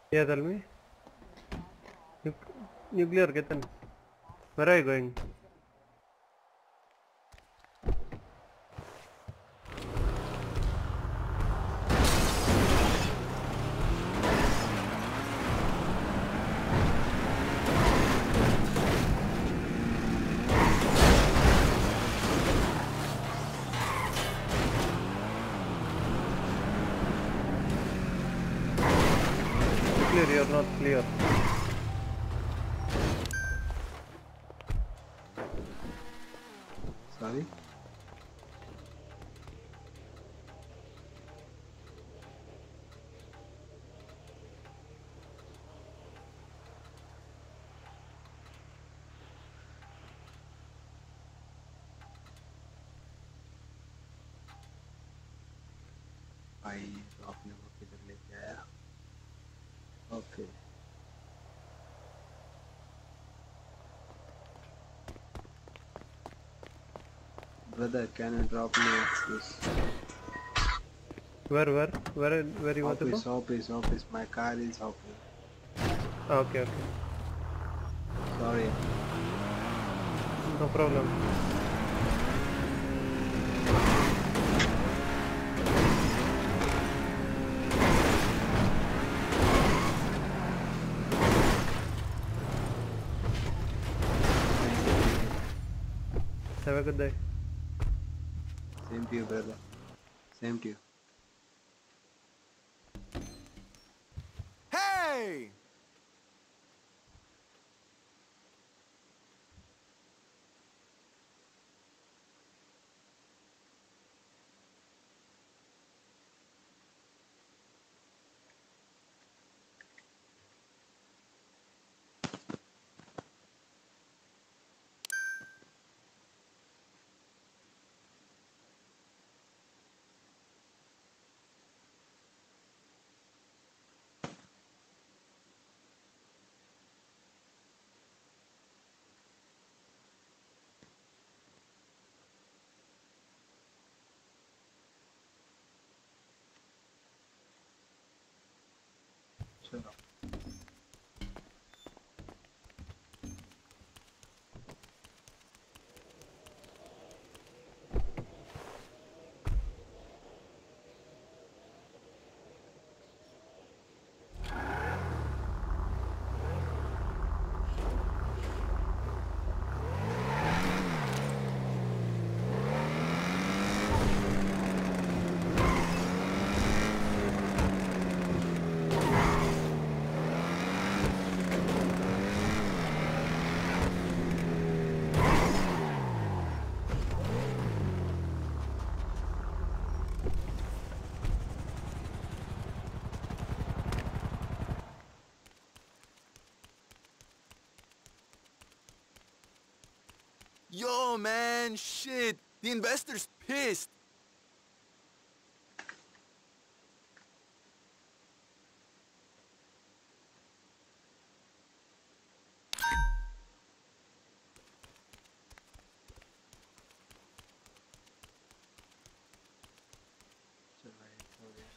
Yeah, tell me. Nuclear, Ketan. Where are you going? Nuclear, you're not clear. Sorry? भाई तो आपने वो किधर लेके आया? Okay. Brother, can you drop me at this Where you want to go? office? My car is hopping. Okay, okay. Sorry. No problem. Have a good day. Same to you, brother. Same to you. Hey! चलो. Yo, man, shit. The investor's pissed. चल भाई, हो गया.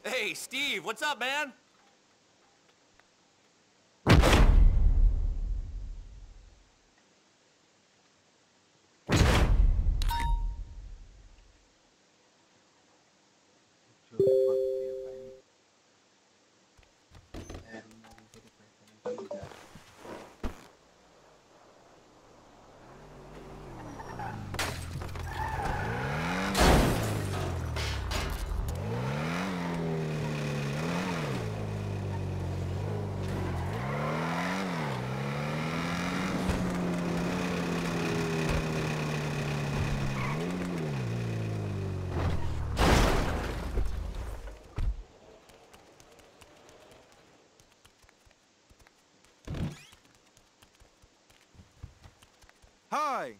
Hey, Steve, what's up, man? जो बहुत दिया भाई यार मूवी को तो पैसा निकल ही जा रहा Hi.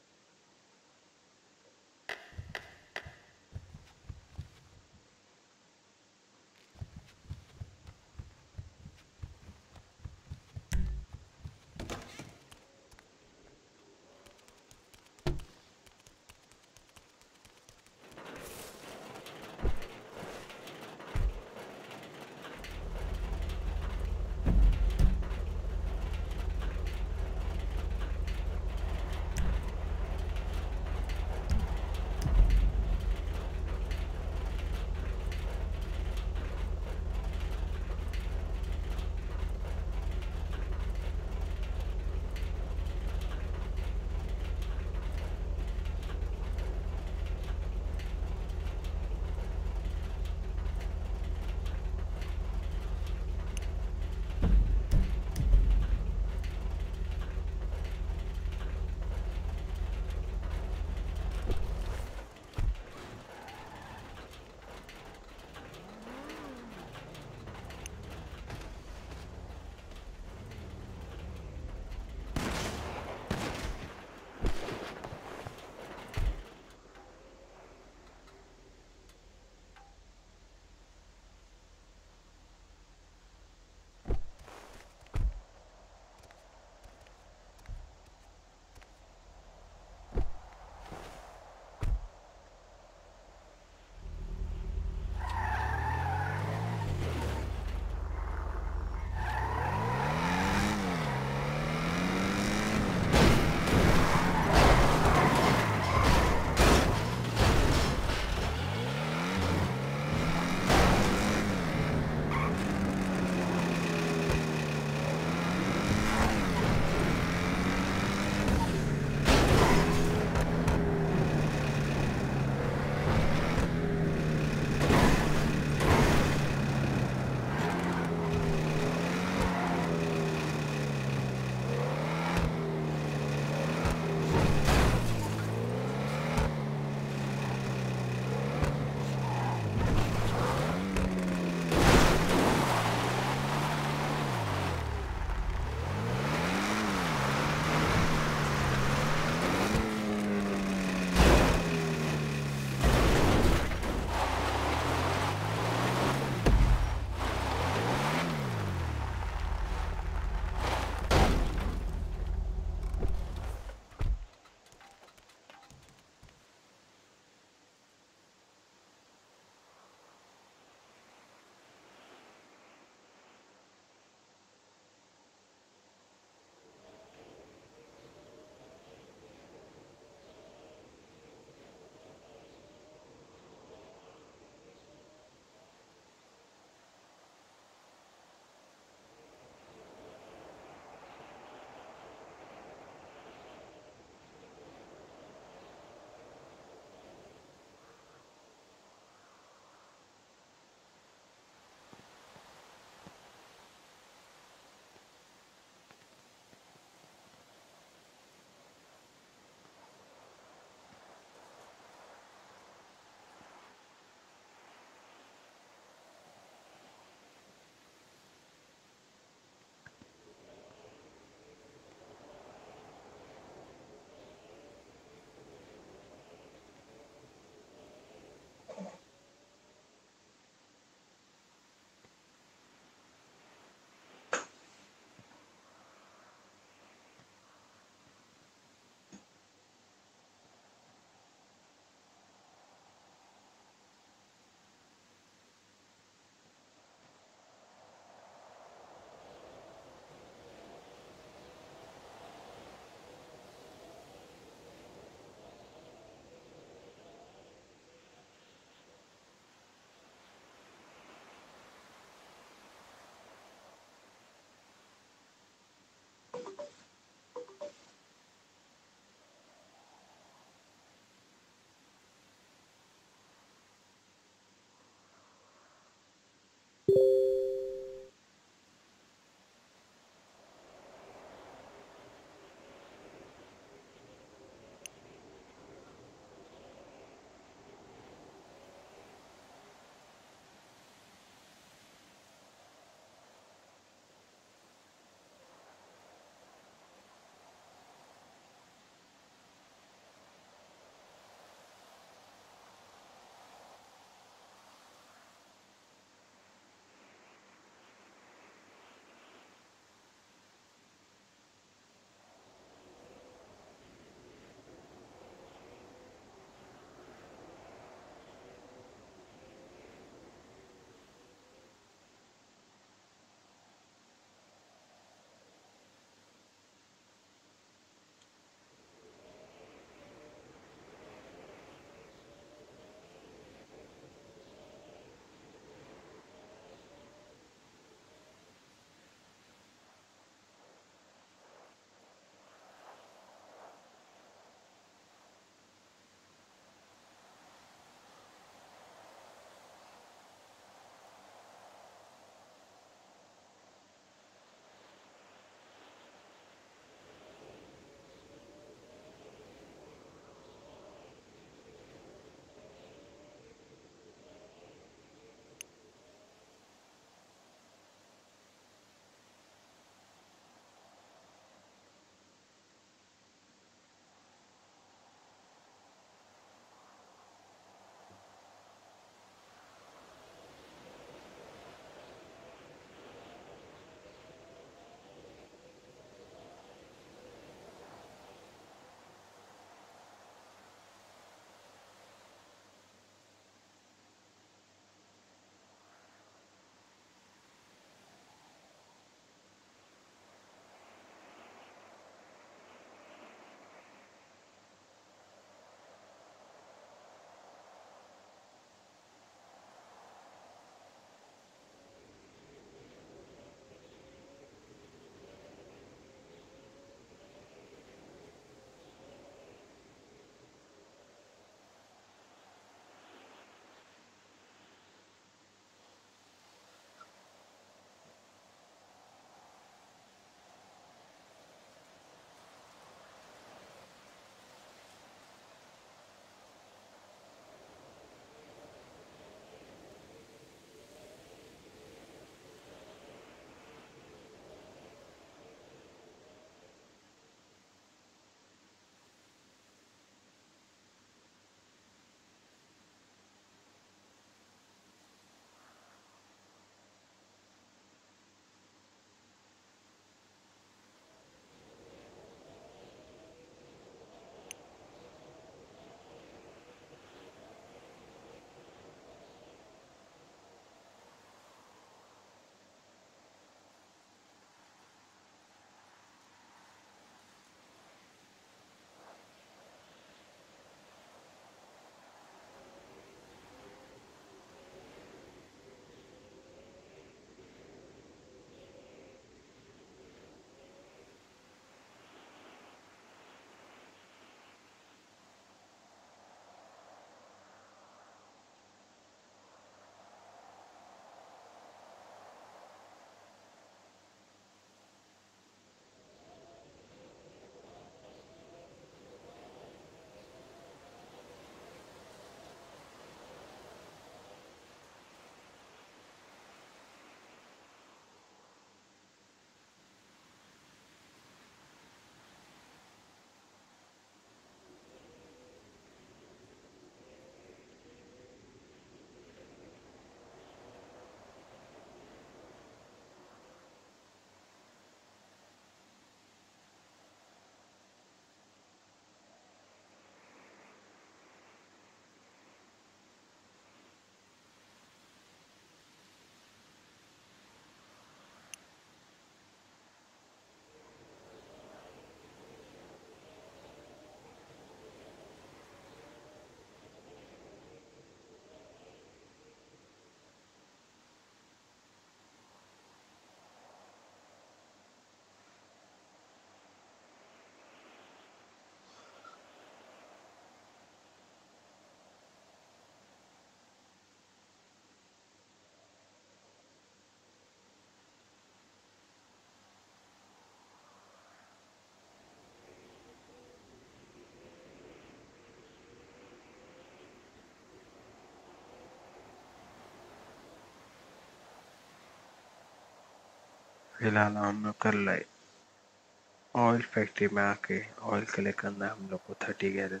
फिलहाल हम लोग कर लाए ऑयल फैक्ट्री में आके ऑयल कलेक्ट करना है हम लोग को 30 गैलन।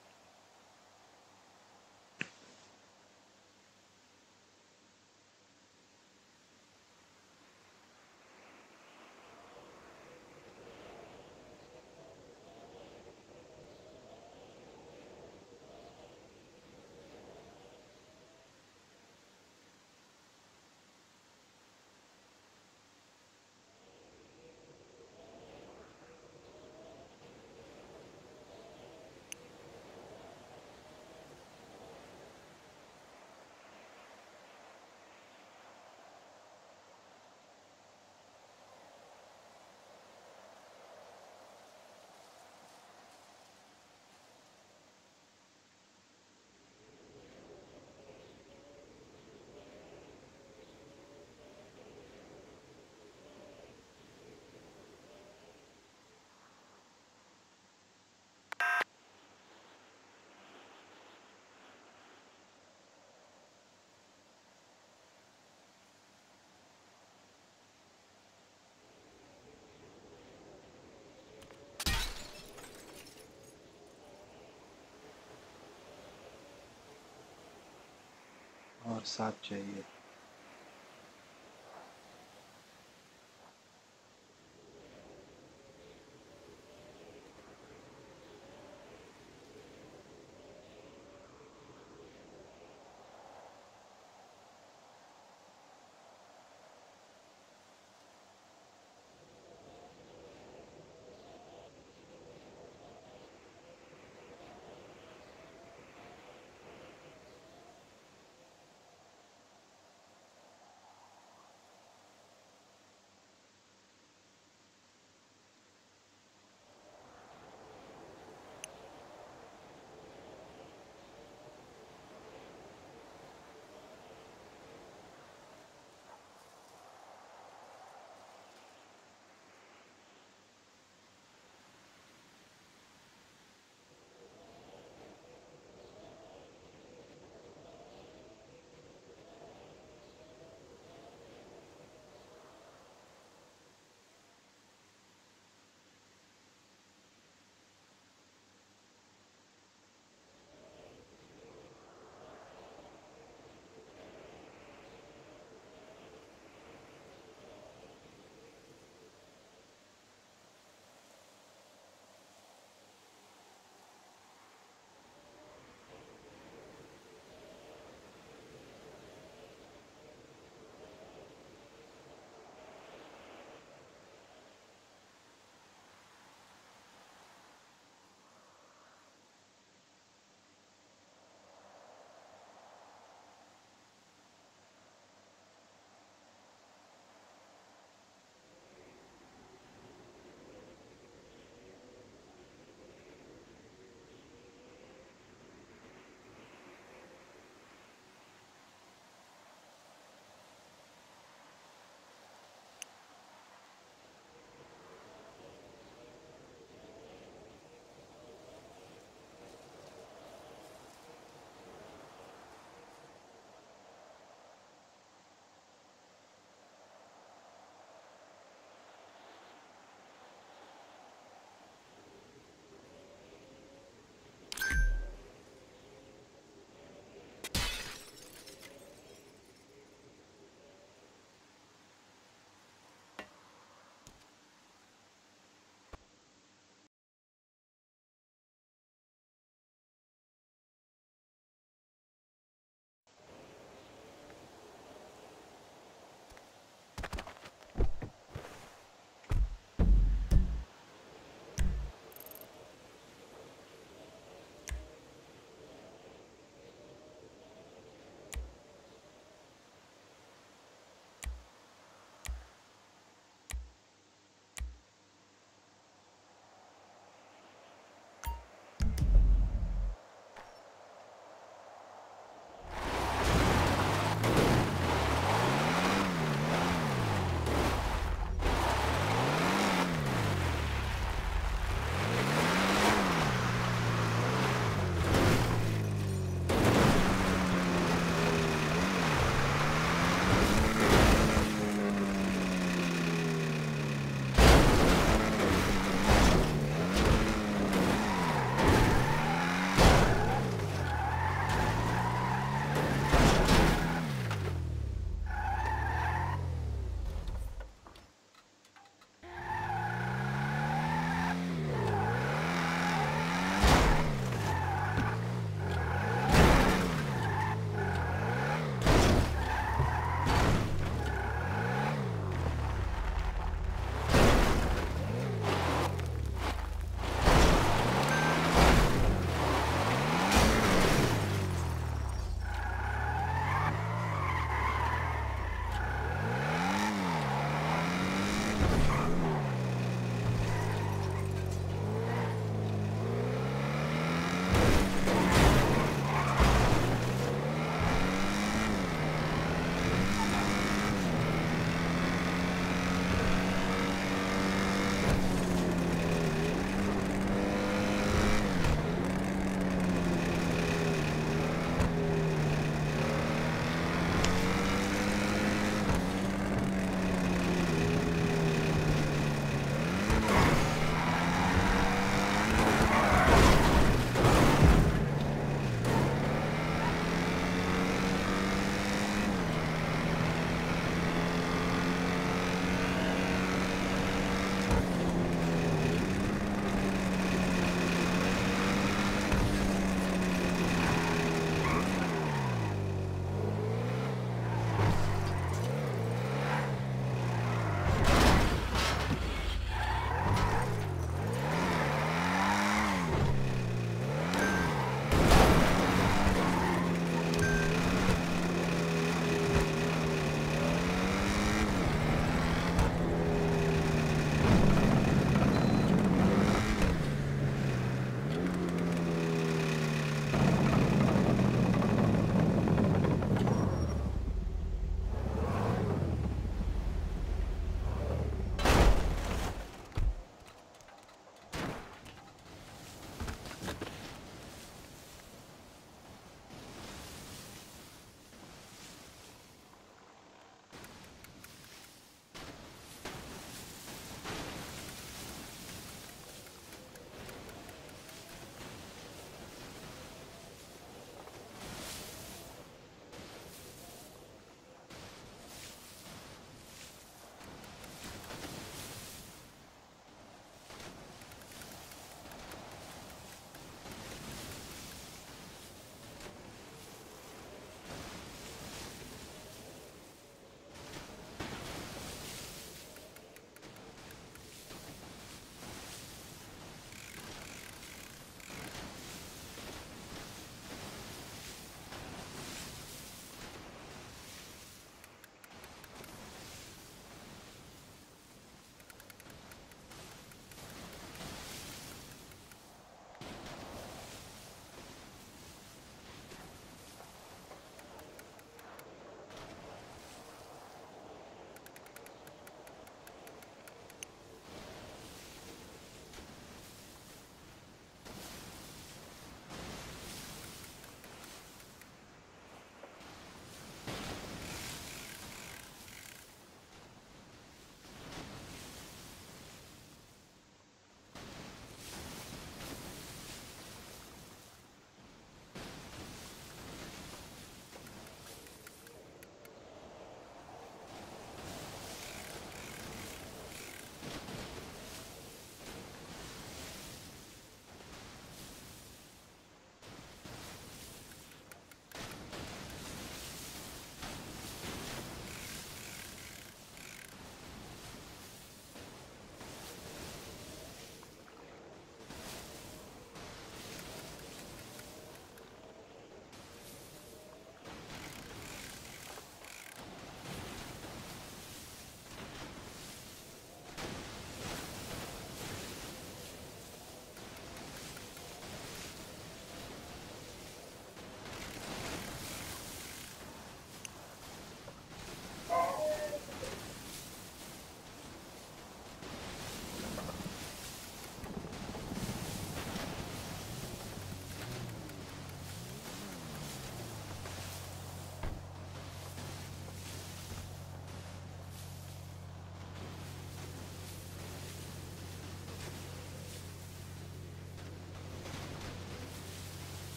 और 7 चाहिए।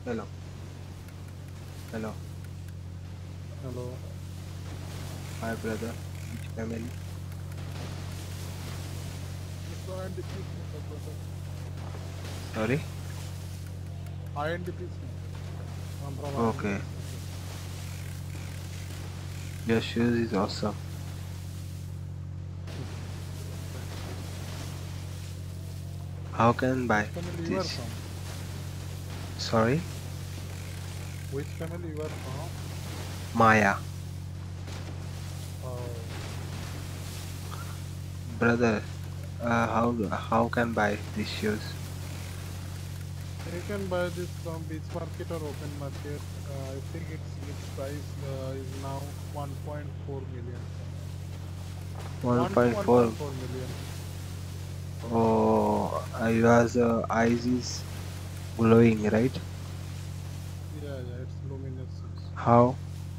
Hello. Hello. Hello. Hi, brother. Which family? INDP center, brother. Sorry? INDP center. I'm from INDP Okay. center. Your shoes is awesome. How can I Which buy family you are this? from? Sorry? Which family you are from? Maya. Oh, Brother, how can buy these shoes? you can buy this from beach market or open market. I think its price is now 1.4 million. 1 to 1.4. 1.4 million. Oh, yours eyes is glowing, right? Yeah, yeah, it's luminous shoes. How?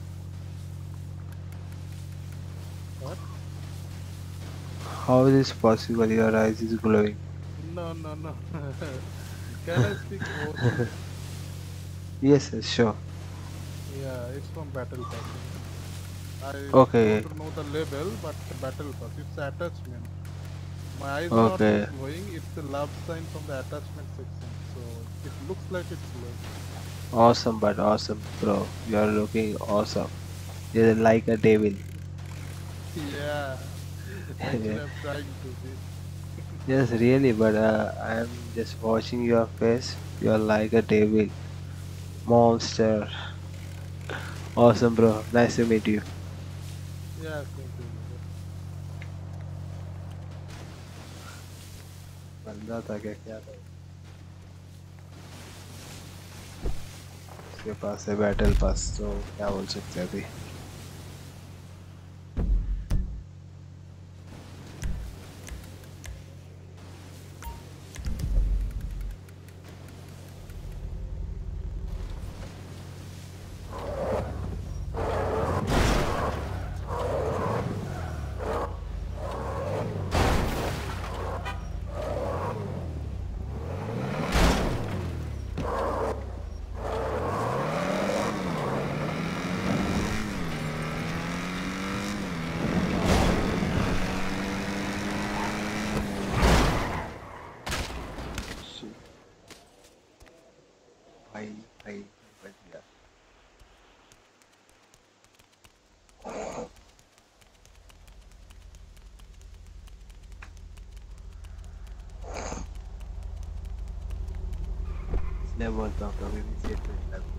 What? How is this possible? Your eyes is glowing. No, no, no. Can I speak OG? Yes, yes, sure. Yeah, it's from Battle Pass. I Okay, don't know the label, but Battle Pass. It's attachment. My eyes not okay. glowing. It's a love sign from the attachment section. So it looks like it's glowing. Awesome, but awesome, bro. You're looking awesome. You're like a devil. Yeah. Actually, I'm trying to be. Yes, really, but I'm just watching your face. You're like a devil. Monster. Awesome, bro. Nice to meet you. Yeah, same to you, brother. बंदा था क्या क्या था उसके पास है battle pass तो क्या बोल सकते हैं अभी भाई भाई बच गया इसलिए बोलता हूँ कभी भी सेफ नहीं लगता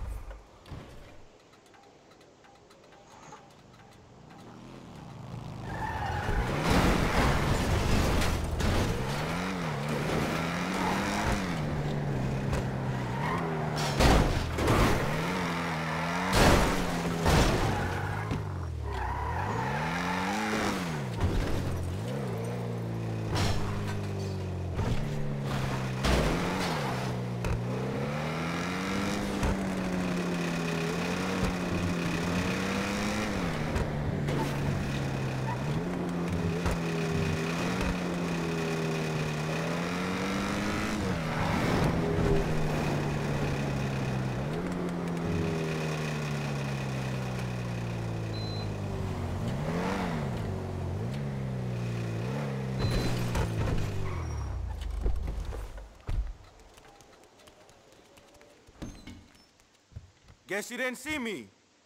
Guess you didn't see me.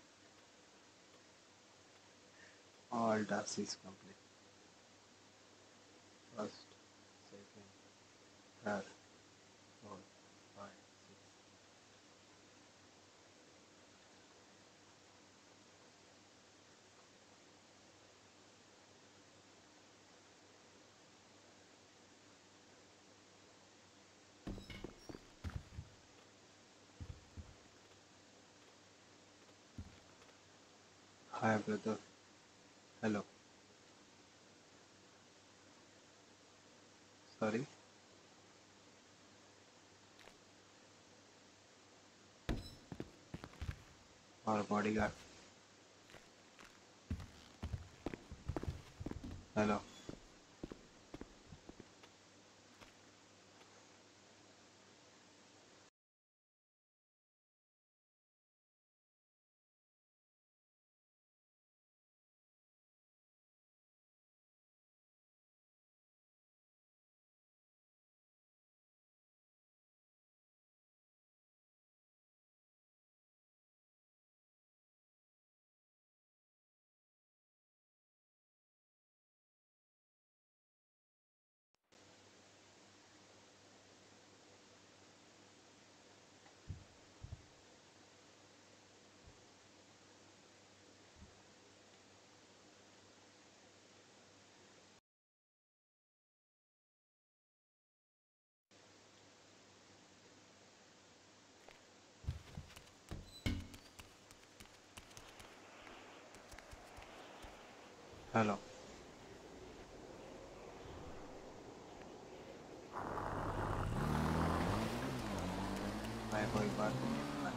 all tasks is complete first second third fourth five six hi brother hello sorry our bodyguard hello hello भाई कोई बात नहीं है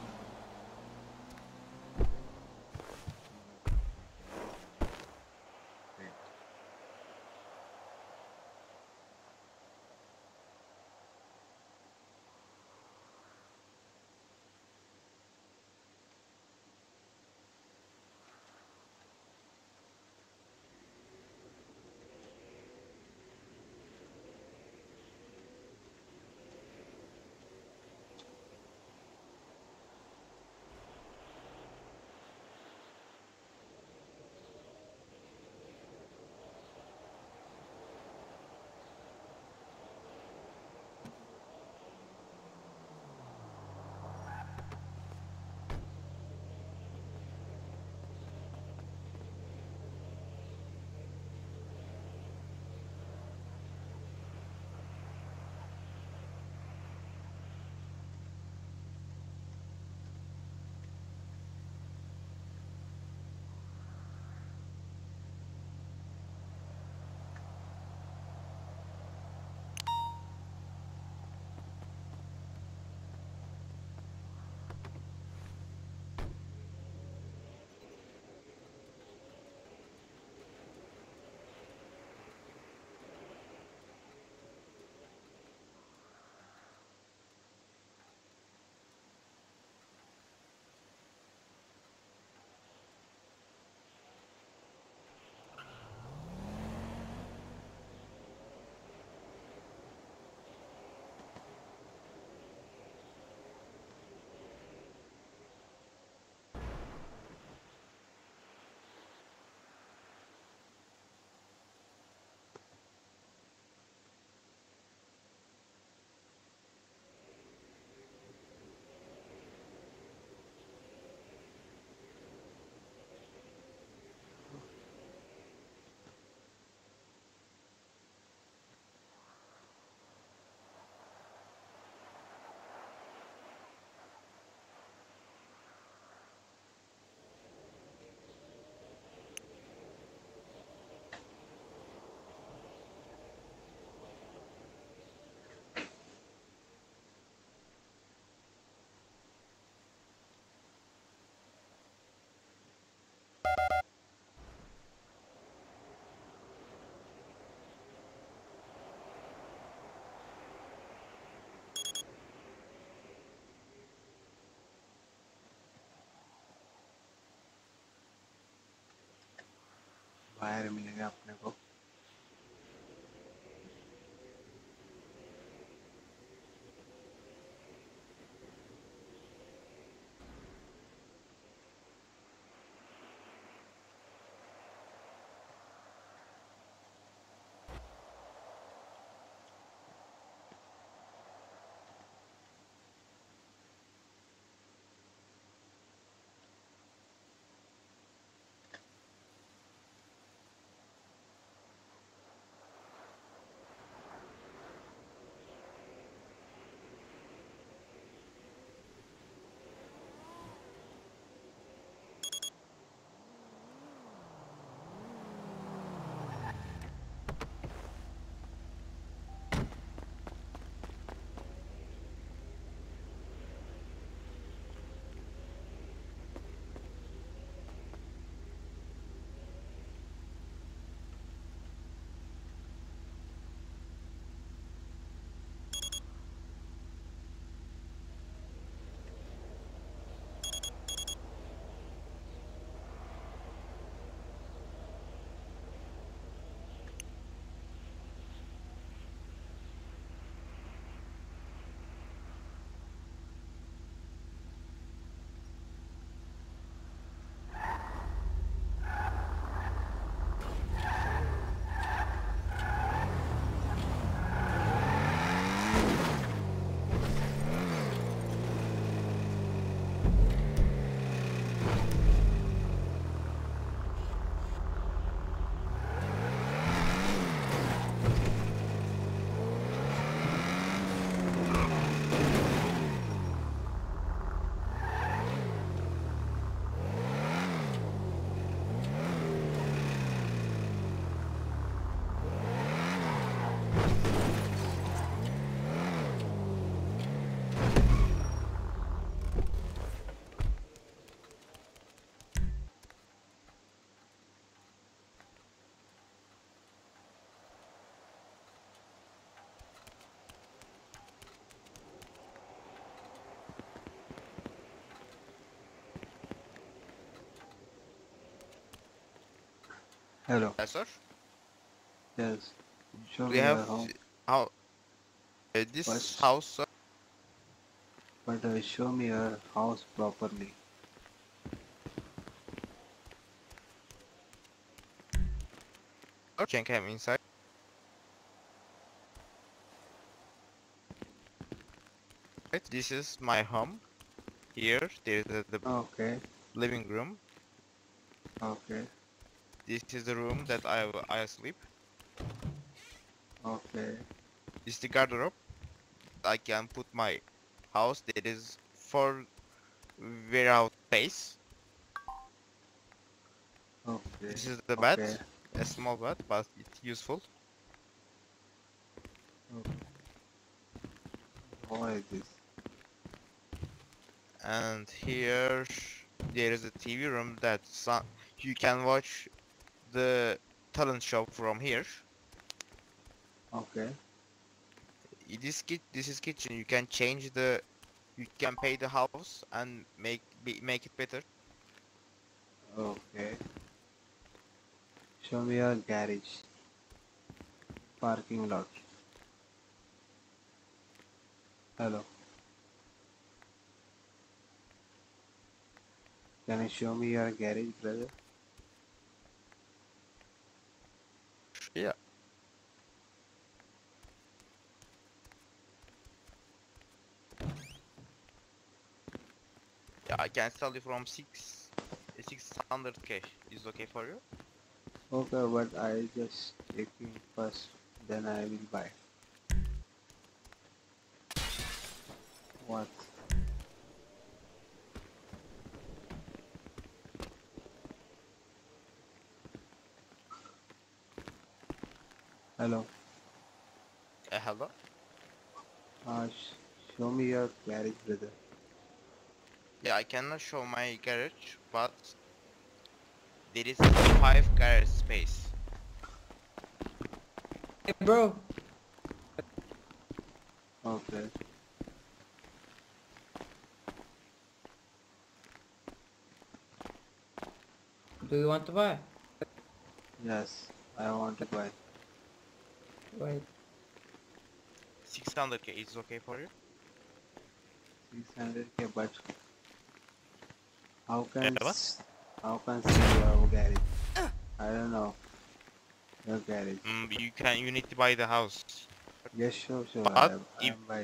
बाहर मिलेंगे अपने को Hello. Yes, sir. Yes. Show We me have your home. how this First, house, sir. but show me your house properly. Can come inside. Right. This is my home. Here, there is the Okay. living room. Okay. This is the room that I sleep. Okay. This is the garderobe. I can put my house. There is for warehouse space. Okay. This is the bed, Okay. a small bed, but it's useful. Okay. What is this? And here there is a TV room that you can watch the talent show from here. Okay. This is kitchen. You can pay the house and make it better. Okay. Show me your garage. Parking lot. Hello. Can you show me your garage, brother? Yeah, yeah. I can sell you from 600k. Is okay for you? Okay, but I just checking first, then I will buy. What? Hello. Hello. Show me your garage, brother. Yeah, I cannot show my garage, but there is 5 garage space. Hey, bro. Okay. Do you want to buy? Yes, I want to buy. Wait. 600k is okay for you? 600k, but how Yeah, can what? how can see your garage? I don't know your garage. You need to buy the house. Yes, sure, sure. But I if am buy.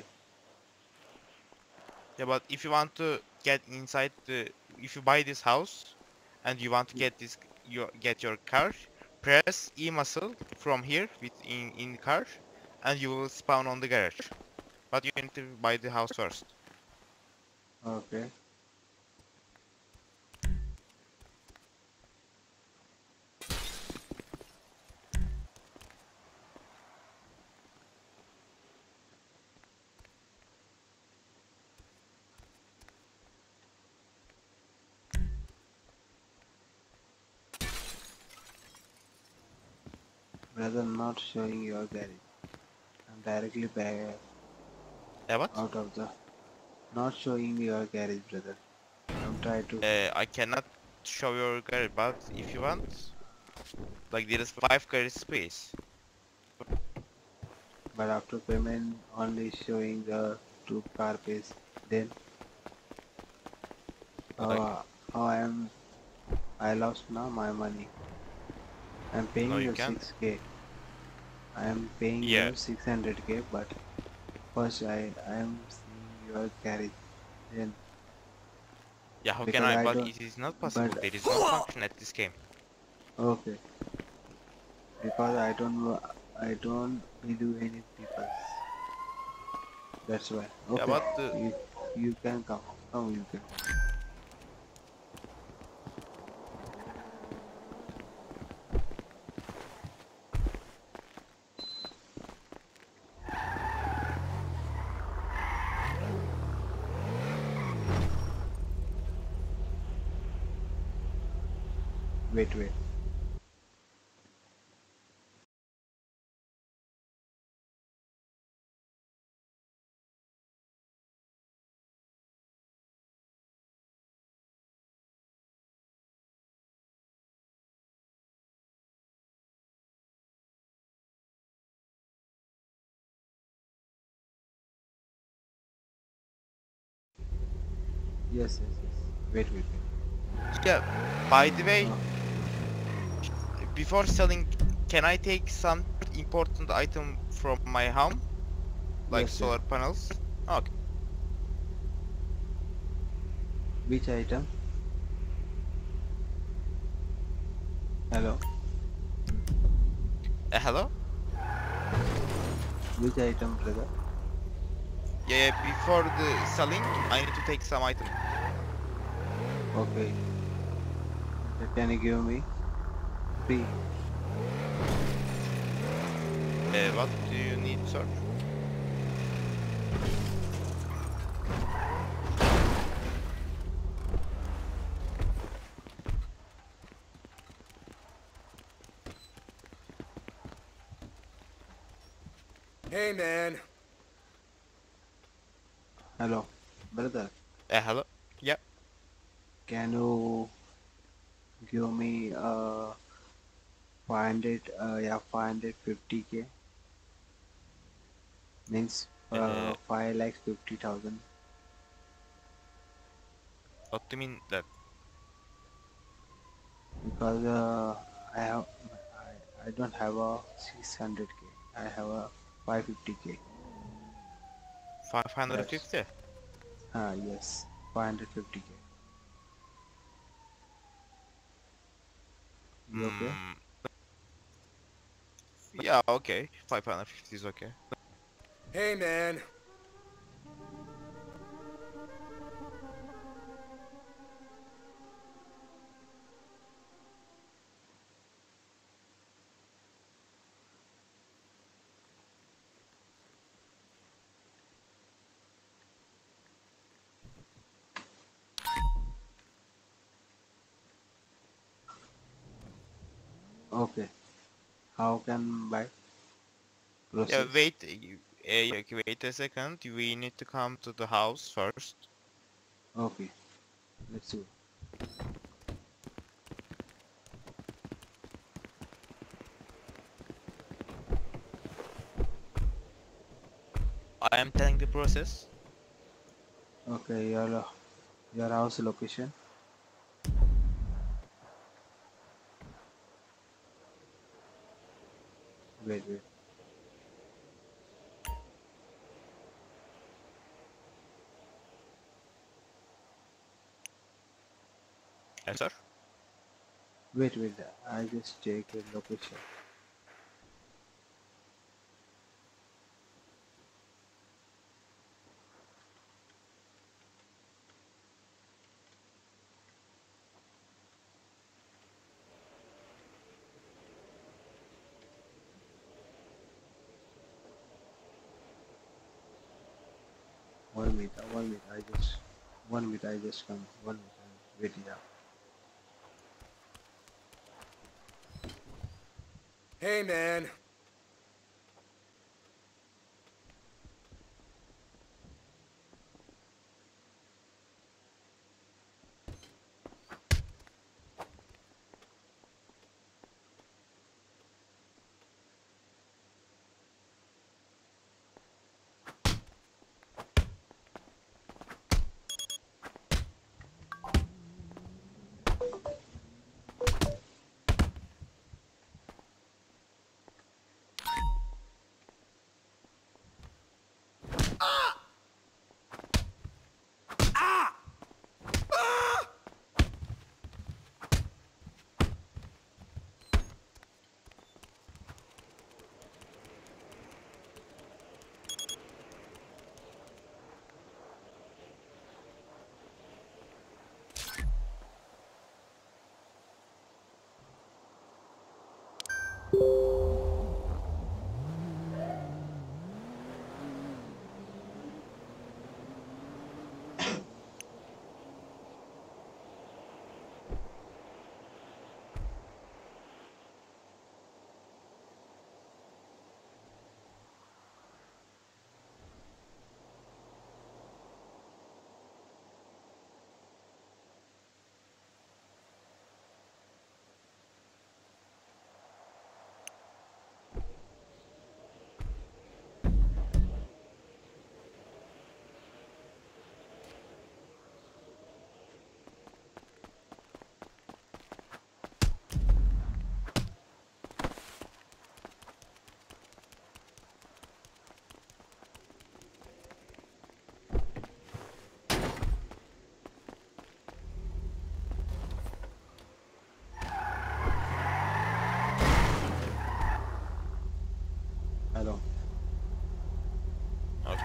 Yeah, but if you want to get inside if you buy this house and you want to get your car, press E muscle from here in car, and you will spawn on the garage. But you need to buy the house first. Okay. Brother, not showing your garage. I'm directly back Yeah, what? out of the. Not showing your garage, brother. I'm trying to. I cannot show your garage, but if you want, like there is 5 garage space. But after payment, only showing the two car pays. Then Like how I lost now my money. I'm no, paying you you can. 6k. I am paying Yeah, you 600k, but first I am seeing your garage. Then yeah. How can because I? I But don't. it is not possible. But There is no function at this game. okay, because I don't believe any people. That's why. Yeah, Okay, but you can come. Come, you can come. Wait. Yes, yes, yes. Wait, wait, wait. Yeah. By the way, Oh, before selling, can I take some important item from my home, like yes, yes. solar panels? Okay. Which item? Hello. Hello? Which item, brother? Yeah, before the selling, I need to take some item. Okay. Can you give me? Free. What do you need, sir? Hey, man. Hello, brother. Hello? Yeah. Can you give me 500? Yeah, 550k means Uh, 5,50,000. what do you mean that? Because I have I don't have a 600k. I have a 550k. That's 550? yes, 550k. You okay? Hmm. Yeah, okay. 550 is okay. Hey, man. Okay. How can buy Yeah, process? wait. Wait a second. We need to come to the house first. Okay. Let's see. I am telling the process. Okay, your house location. Wait, wait. Yes, sir. Wait, wait. I just check the location. 1 minute. 1 minute. 1 minute. I just come. 1 minute. Wait, yeah. Hey, man.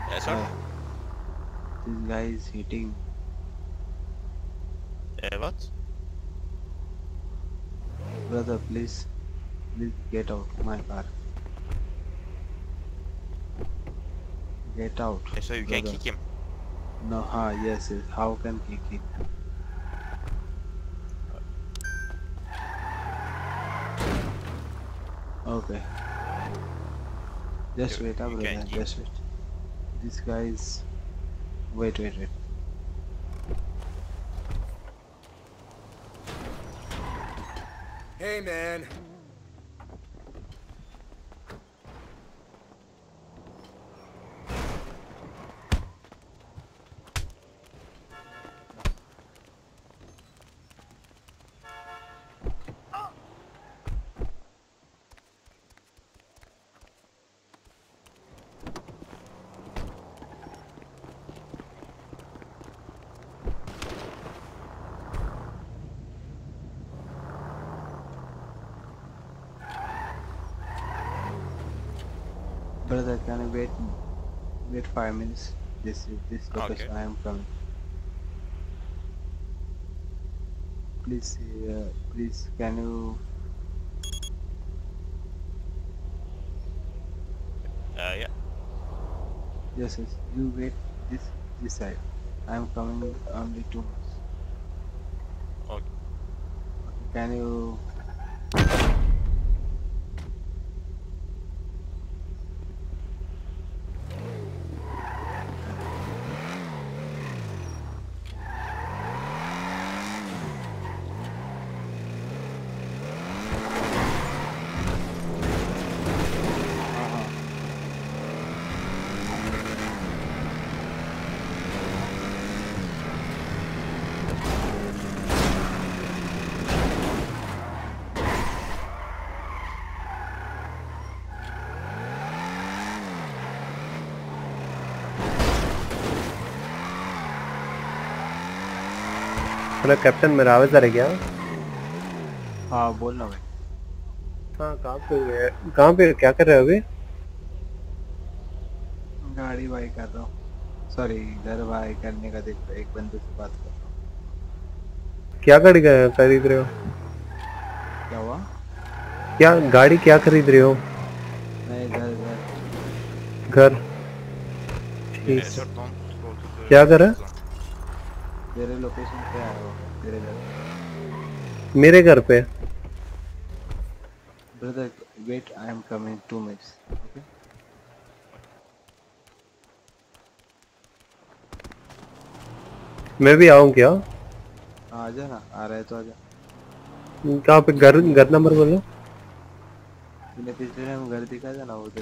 Yes, sir. This guy is hitting. What? Brother, please get out my car. Get out, So you can brother. kick him. No, yes. How can kick him? Okay. Just wait, You can brother. kick. Just wait. This guy is. Wait. Hey, man. Brother, can you wait 5 minutes? This Okay. location I am coming. Please, can you? Yeah. Yes. You wait this side. I am coming only 2 minutes. Okay. Can you? Hello captain, मेरा आवाज़ आ रहा है क्या? हाँ, बोलना भाई. हाँ, कहाँ पे क्या कर रहे हो अभी? गाड़ी बाई कर रहा हूँ. सॉरी, घर बाई करने का देख रहा हूँ. एक बंदे से बात कर रहा हूँ. क्या गाड़ी खरीद रहे हो? क्या हुआ? क्या गाड़ी क्या खरीद रहे हो? नहीं, घर. घर. Yeah, ठीक. sir, don't go to the क्या कर रहा है? zone. तेरे लोकेशन पे आया होगा. तेरे घर. मेरे घर पे. Brother, wait, I am coming 2 minutes. Okay. मैं भी आऊँ क्या? आजा ना. आ रहा है तो आजा. कहाँ पे? घर नंबर बोलो. तूने पिछले टाइम घर दिखा था ना उधर.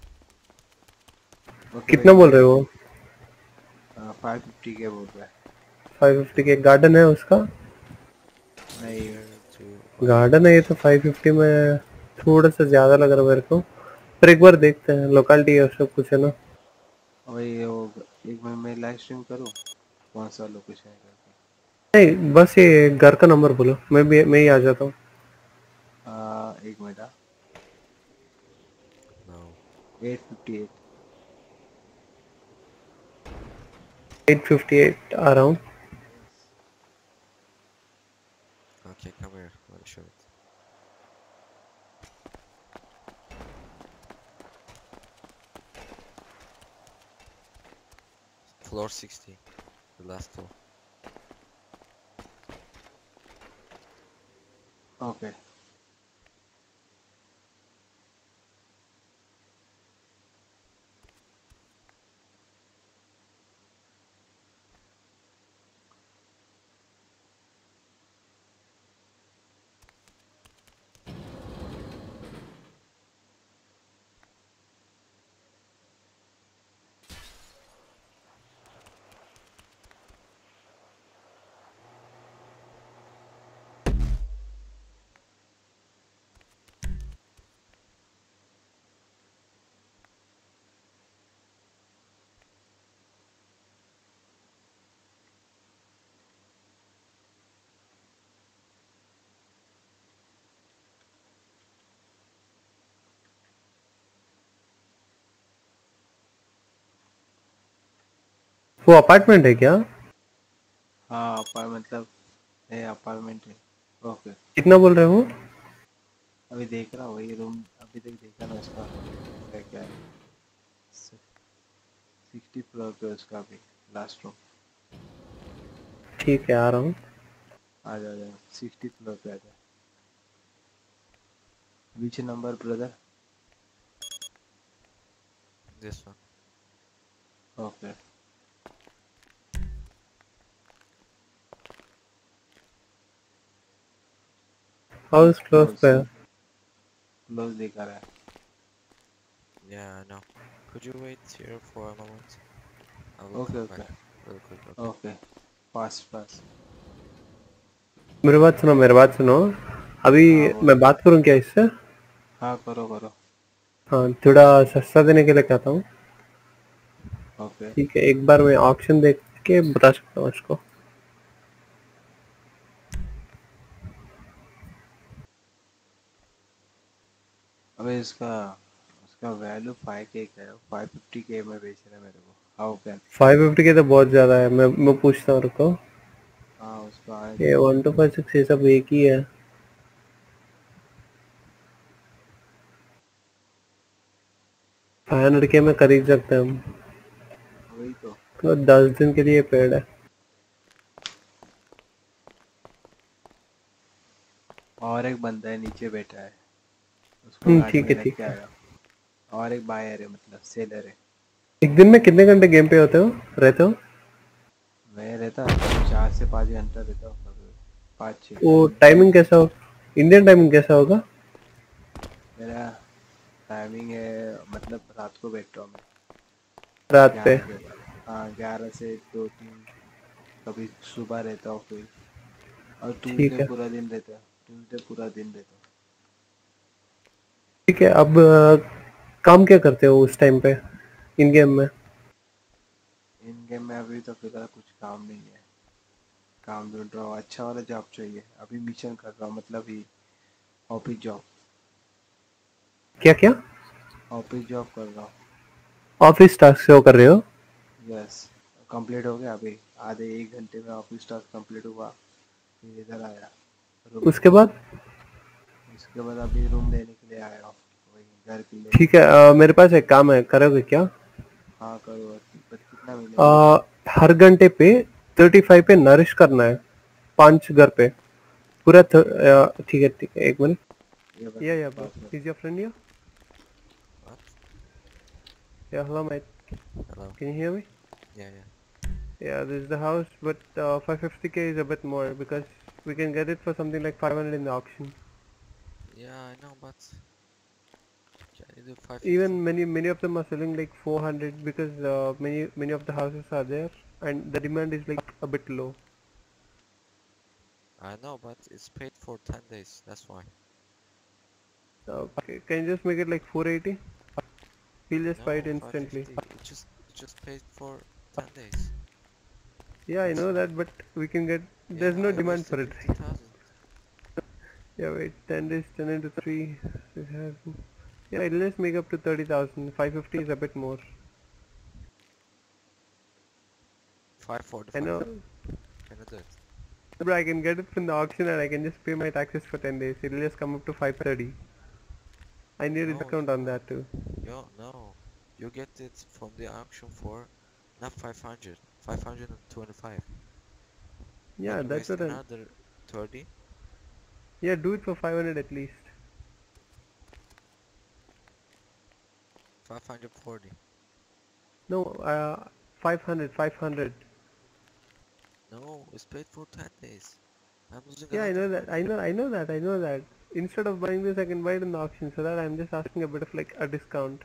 कितना बोल रहे हो? 550 के बोल रहा है. 550 के गार्डन है उसका? नहीं. गार्डन है ये तो 550 में थोड़ा सा ज्यादा लग रहा है मेरे को, पर एक बार देखते हैं. लोकेलिटी है सब कुछ है ना. वही वो. एक मिनट में लाइव स्ट्रीम करूँ. कौन सा लोकेशन है करके. नहीं, बस ये घर का नंबर बोलो, मैं ही आ जाता हूँ. एक मिनट. 858. 858 आ रहा हूँ. Okay, come here. Let me show it. Floor 60. The last floor. Okay. वो अपार्टमेंट है क्या? हाँ मतलब है अपार्टमेंट है। ओके कितना बोल रहे हो? अभी देख रहा हूँ वही रूम अभी तक देखा ना उसका क्या क्या है 60 फ्लोर पे उसका भी लास्ट रूम। ठीक है, आ रहा हूँ। आ जा 60 फ्लोर पे आ जा। Which number brother? This one. Okay house close पे है। क्लोज दिखा रहा है। Yeah, I know. Could you wait here for a moment? I will okay come okay back real quick. Okay. Okay पास मेरी बात सुनो, मेरी बात सुनो। अभी हाँ बोल। मैं बात करूँ क्या इससे? हाँ करो करो। हाँ, थोड़ा सस्ता देने के लिए कहता हूँ। ओके ठीक है, एक बार मैं ऑप्शन देख के बता सकता हूँ उसको। अबे इसका उसका वैल्यू 5K का है 550K में बेच रहा है मेरे को। How can? 550 के तो बहुत ज्यादा है। मैं पूछता हूँ, रुको। हाँ उसका आए ये 1256 ये सब एक ही है। 500 के में खरीद सकते हैं हम। वही तो 10 दिन के लिए पेड़ है। और एक बंदा है नीचे बैठा है उसको गाड़ी ठीक में है, रख ठीक के है। आया। और एक बायर है मतलब सेलर है। एक दिन में कितने घंटे गेम पे रहते हो? मैं रहता 4 से 5 घंटा रहता हूँ कभी 5-6। वो टाइमिंग कैसा हो? इंडियन टाइमिंग कैसा होगा? मेरा टाइमिंग है मतलब रात को बैठता हूँ मैं रात पे? 11 से। हाँ 11 से 2-3। कभी सुबह रहता हूँ फिर। और ठीक ट्यूसडे है, पूरा दिन रहता है। ट्यूसडे पूरा दिन रहता हूँ। ठीक है। अब काम क्या करते हो उस टाइम पे इन गेम में? इन गेम में अभी तो फिलहाल कुछ काम नहीं है। काम ढूंढ रहा हूँ अच्छा वाला जॉब चाहिए। अभी मिशन कर रहा हूँ मतलब ही ऑफिस जॉब। क्या क्या? ऑफिस जॉब कर रहा हूँ। ऑफिस टास्क से वो कर रहे हो? यस कंप्लीट हो गया अभी आधे 1 घंटे में ऑफिस टास्क कंप्लीट हुआ। फिर इधर आया रूम उसके लेने। बाद? उसके बाद अभी रूम लेने के लिए आया हूँ वही घर के लिए। ठीक है, मेरे पास एक काम है, करोगे क्या? हाँ करो बट कितना मिलेगा? हर घंटे पे 35 पे नरिश करना है, 5 घर पे पूरा। ठीक है, ठीक है, एक मिनट। ये बस या ब्रो, बात करो। Is your friend here? What? या hello mate, Hello. Can you hear me? Yeah, yeah. Yeah, this is the house, but 550k is a bit more because we can get it for something like 500 in the auction. Yeah, I know, but can you do Even 550? many of them are selling like 400 because many of the houses are there and the demand is like a bit low. I know, but it's paid for 10 days. That's why. Okay, can you just make it like 480? He'll just buy it No, instantly. 550. It just paid for 10 days. Yeah, I know that, but we can get. Yeah, There's no I demand wasted for it, right? 50,000. Yeah, wait, 10 days, 10 into 3. Yeah, it'll just make up to 30,000. 550 is a bit more. I 545. know. Can I do it? But I can get it from the auction and I can just pay my taxes for 10 days. It'll just come up to 530. I need a No, discount on that too. no. You get it from the auction for not 500, 525. Yeah, When you that's waste what I'm. another 30, Yeah, do it for 500 at least. 540. No, 500, 500. No, it's paid for 10 days. I'm losing Yeah, I another know that. money. I know that. I know that. Instead of buying this, I can buy it in the auction. So that I'm just asking a bit of like a discount.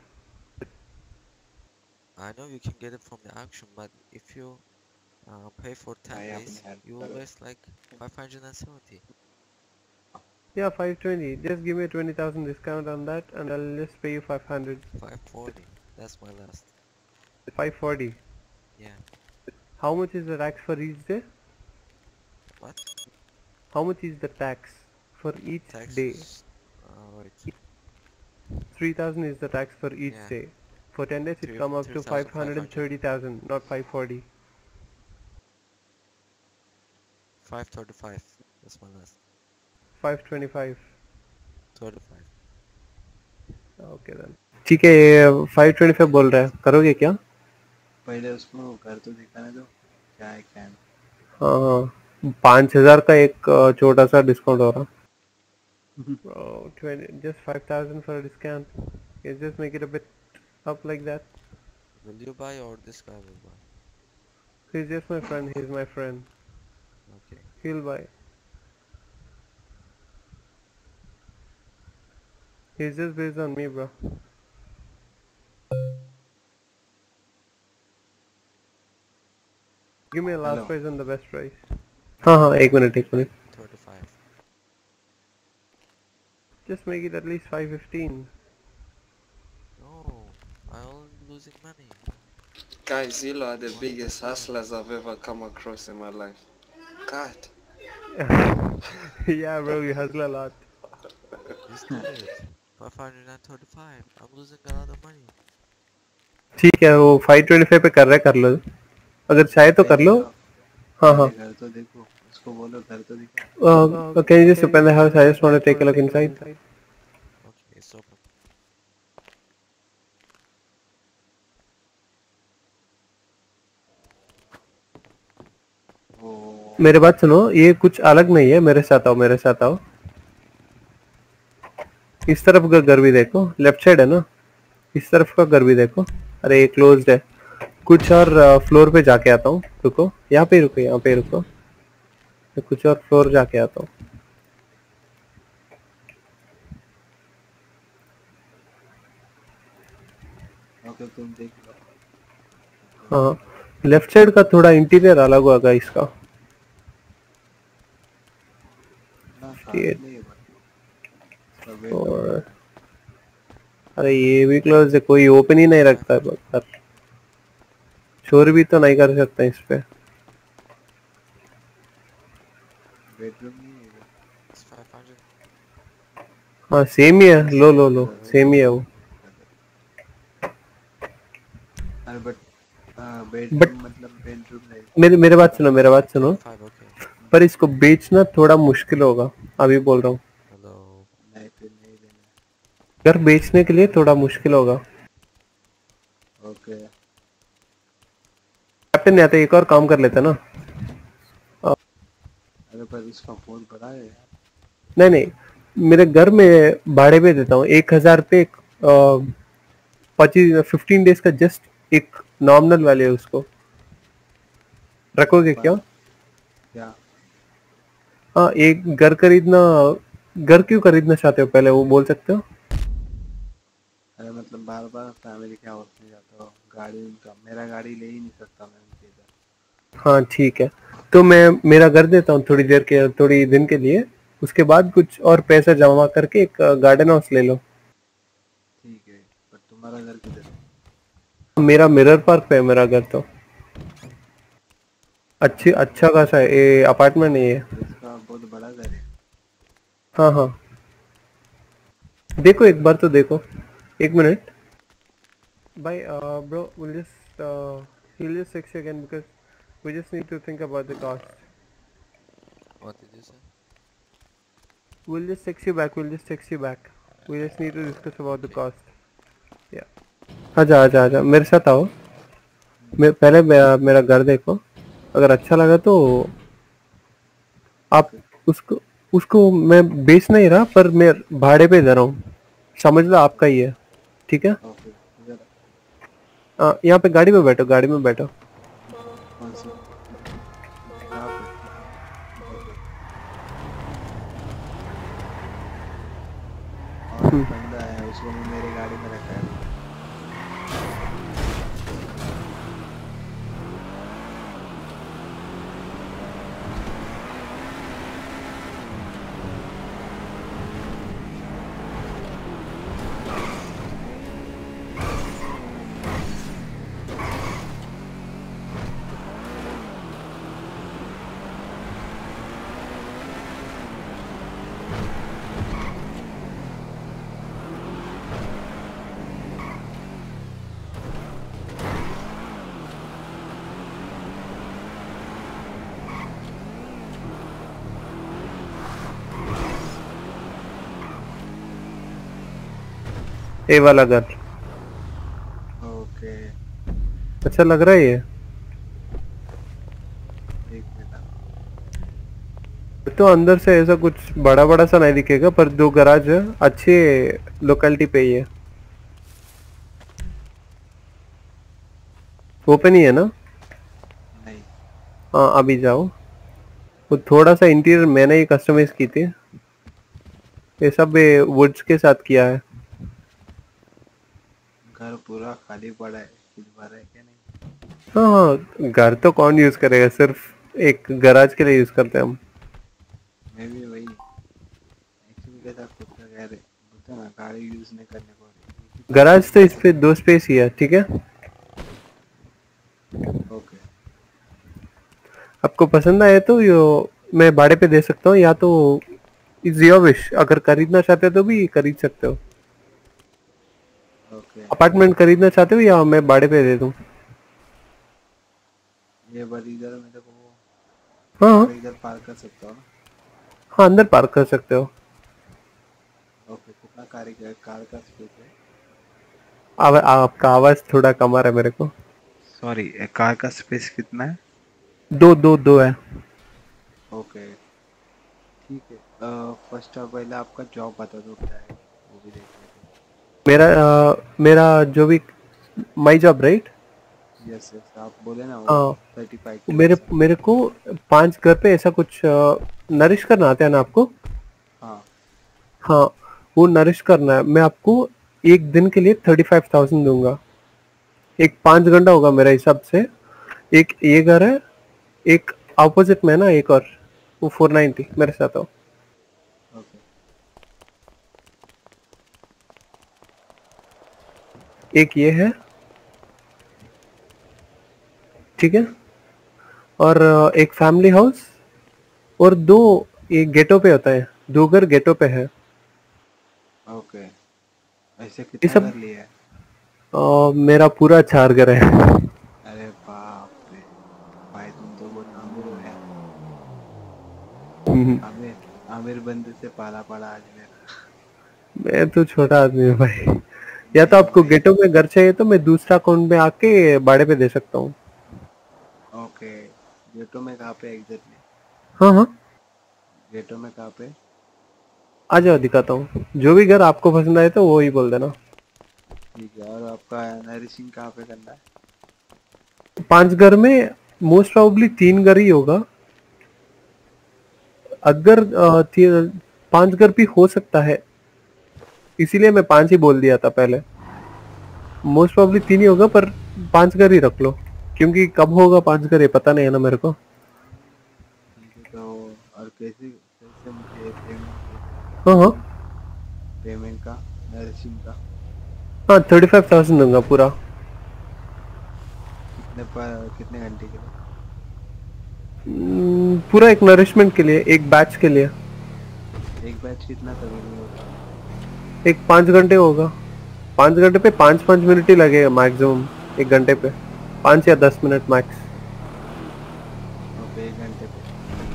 I know you can get it from the auction, but if you pay for 10 भाई अपनी days, help you will करो। waste like 570. Yeah, 520. Just give me a 20,000 discount on that, and I'll just pay you 500. 540. That's my last. 540. Yeah. How much is the tax for each day? What? How much is the tax for each day? Taxes. Wait. 3,000 is the tax for each Yeah. day. For 10 days it come up to 3,500. 530,000, not 540. 535. That's my last. 525. 35. Okay then ठीक है, ये 525 बोल रहा है, करोगे क्या? पहले उसको कर तो दिखाने दो क्या है क्या नहीं। हाँ 5,000 का एक छोटा सा डिस्काउंट हो रहा। Oh, 20, just 5,000 for a discount. You just make it a bit up like that. Will you buy or this guy will buy? He's just my friend. He's my friend. Okay. He'll buy. He's just based on me, bro. Give me a last Hello. price and the best price. हाँ एक minute 35. Just make it at least 515. No, I'm losing money. Guys, you lot are the biggest hustlers I've ever come across in my life. God. Yeah, bro, you hustle a lot. Just do it. 535. I'm losing a lot of money. ठीक है, वो 525 पे कर रहे, कर लो, अगर चाहे तो कर लो। हाँ हाँ घर तो देखो, उसको बोलो घर तो दिखा। Can you just open the house? I just want to take a look inside. Okay, it's open. मेरे बात सुनो, ये कुछ अलग नहीं है, मेरे साथ आओ, मेरे साथ आओ। इस तरफ का घर भी देखो, लेफ्ट साइड है ना, इस तरफ का घर भी देखो। अरे ये क्लोज्ड है, कुछ और फ्लोर पे जाके आता हूँ, रुको यहाँ पे रुको, यहाँ पे रुको, मैं कुछ और फ्लोर जाके आता हूँ। ओके तुम देख लो। हाँ लेफ्ट साइड का थोड़ा इंटीरियर अलग होगा इसका। ना ये- नहीं है और अरे ये भी क्लोज है, कोई ओपन ही नहीं रखता है पर चोर भी तो नहीं कर सकता इस पे। बेडरूम नहीं है। It's 500. हाँ सेम ही है, लो लो लो, सेम ही है वो। अरे बट बेडरूम मतलब बेडरूम नहीं। मेरे बात सुनो, मेरा बात सुनो, 5, okay. पर इसको बेचना थोड़ा मुश्किल होगा, अभी बोल रहा हूँ। Hello. नहीं फिर नहीं देना। घर बेचने के लिए थोड़ा मुश्किल होगा। ओके कैप्टन नहीं आता, एक और काम कर लेते ना। अरे पर इसका फोन पड़ा है यार। नहीं नहीं, मेरे घर में भाड़े पे देता हूँ 1,000 पे 15 डेज का, जस्ट एक नॉमिनल वैल्यू है, उसको रखोगे क्या? क्या हाँ एक घर खरीदना, घर क्यों खरीदना चाहते हो पहले वो बोल सकते हो? अरे मतलब बार बार फैमिली के हाउस में जाता हूँ, गाड़ी उनका, मेरा गाड़ी ले ही नहीं सकता मैं उनके इधर। हाँ ठीक है, तो मैं मेरा घर देता हूँ थोड़ी देर के, थोड़ी दिन के लिए, उसके बाद कुछ और पैसा जमा करके एक गार्डन हाउस ले लो। ठीक है पर तुम्हारा घर किधर है? मेरा मिरर पार्क पे है मेरा घर, तो अच्छा खासा है, ये अपार्टमेंट नहीं है। इसका बहुत बड़ा घर है। हाँ हाँ देखो एक बार तो देखो, एक मिनट भाई। Bro he'll just text you again because we just need to think about the cost. What did you say? We'll just text you back, we just need to discuss about the cost. Yeah, आजा आजा आजा मेरे साथ आओ। पहले मेरा घर देखो, अगर अच्छा लगा तो आप उसको मैं बेच नहीं रहा, पर मैं भाड़े पे दे रहा हूँ, समझ लो आपका ही है, ठीक है? ओके इधर यहाँ पे गाड़ी में बैठो, गाड़ी में बैठो। कौन सी कहाँ पे? और एक बंदा है, उसको मैं मेरी गाड़ी में रखा है। ए वाला घर। ओके अच्छा लग रहा है ये। एक मिनट। तो अंदर से ऐसा कुछ बड़ा बड़ा सा नहीं दिखेगा, पर दो गराज है, अच्छे लोकेलिटी पे ही है। ओपन ही है ना? नहीं हाँ अभी जाओ। वो थोड़ा सा इंटीरियर मैंने ही कस्टमाइज की थी, ये सब वुड्स के साथ किया है। घर पूरा खाली पड़ा है, कुछ भरा है क्या नहीं? हाँ हाँ, घर तो कौन यूज करेगा, सिर्फ एक गराज के लिए यूज करते हैं हम। मैं भी वही एक्चुअली कहता खुद का घर है, बोलते ना गाड़ी यूज नहीं करने को। गराज तो इस पे 2 स्पेस ही है, ठीक है। ओके आपको पसंद आए तो यो मैं भाड़े पे दे सकता हूँ, या तो इज योर विश, अगर खरीदना चाहते हो तो भी खरीद सकते हो। ओके अपार्टमेंट खरीदना चाहते हो या मैं भाड़े पे दे दूँ? ये बड़ी इधर मेरे को हाँ इधर पार्क कर सकता हूँ ना? हाँ, अंदर पार्क कर सकते हो। ओके कितना कार का स्पेस है? आपका आवाज थोड़ा कम आ रहा है मेरे को। सॉरी कार का स्पेस कितना है? 2 है। ओके ठीक है। फर्स्ट ऑफ पहले आपका जॉब बता दो क्या है, वो भी देख मेरा जो भी माई जॉब राइट। लेते। यस यस आप बोले ना वो 35 मेरे को 5 घर पे ऐसा कुछ नरिश करना आता है ना आपको? हाँ हाँ, वो नरिश करना है। मैं आपको एक दिन के लिए 35,000 दूंगा। एक 5 घंटा होगा मेरे हिसाब से। एक ये घर है, एक ऑपोजिट में ना एक और, वो 490 मेरे साथ हो। ओके एक ये है, ठीक है। और एक फैमिली हाउस, और 2 एक गेटो पे होता है, 2 घर गेटो पे है। ओके ऐसे ये कितना सब कर लिया है? मेरा पूरा 4 घर है। अरे बाप रे भाई तुम तो बहुत अमीर हो यार। आमिर आमिर बंदे से पाला पड़ा आज मेरा। मैं तो छोटा आदमी हूँ भाई। या तो आपको गेटो में घर चाहिए तो मैं दूसरा अकाउंट में आके भाड़े पे दे सकता हूँ। ओके गेटो में कहाँ पे एग्जैक्टली? हाँ हाँ, गेटो में कहाँ पे? आ जाओ दिखाता हूँ। जो भी घर आपको पसंद आए तो वो ही बोल देना। ठीक है। और आपका नरिशिंग कहाँ पे करना है? 5 घर में मोस्ट प्रोबेबली 3 घर ही होगा। अगर 5 घर भी हो सकता है, इसीलिए मैं 5 ही बोल दिया था पहले। मोस्ट प्रोबेबली 3 ही होगा, पर 5 घर ही रख लो, क्योंकि कब होगा 5 घर ये पता नहीं है ना मेरे को। ठीक है तो और कैसे कैसे मुझे पेमेंट हाँ हाँ पेमेंट का नरिशिंग का हाँ, 35,000 दूंगा पूरा। कितने घंटे के लिए? पूरा एक नरिशमेंट के लिए, एक बैच के लिए। एक बैच कितना तक होगा? एक 5 घंटे होगा। 5 घंटे पे 5-5 मिनट ही लगेगा मैक्सिमम। 1 घंटे पे 5 या 10 मिनट मैक्स। ओके 1 घंटे पे।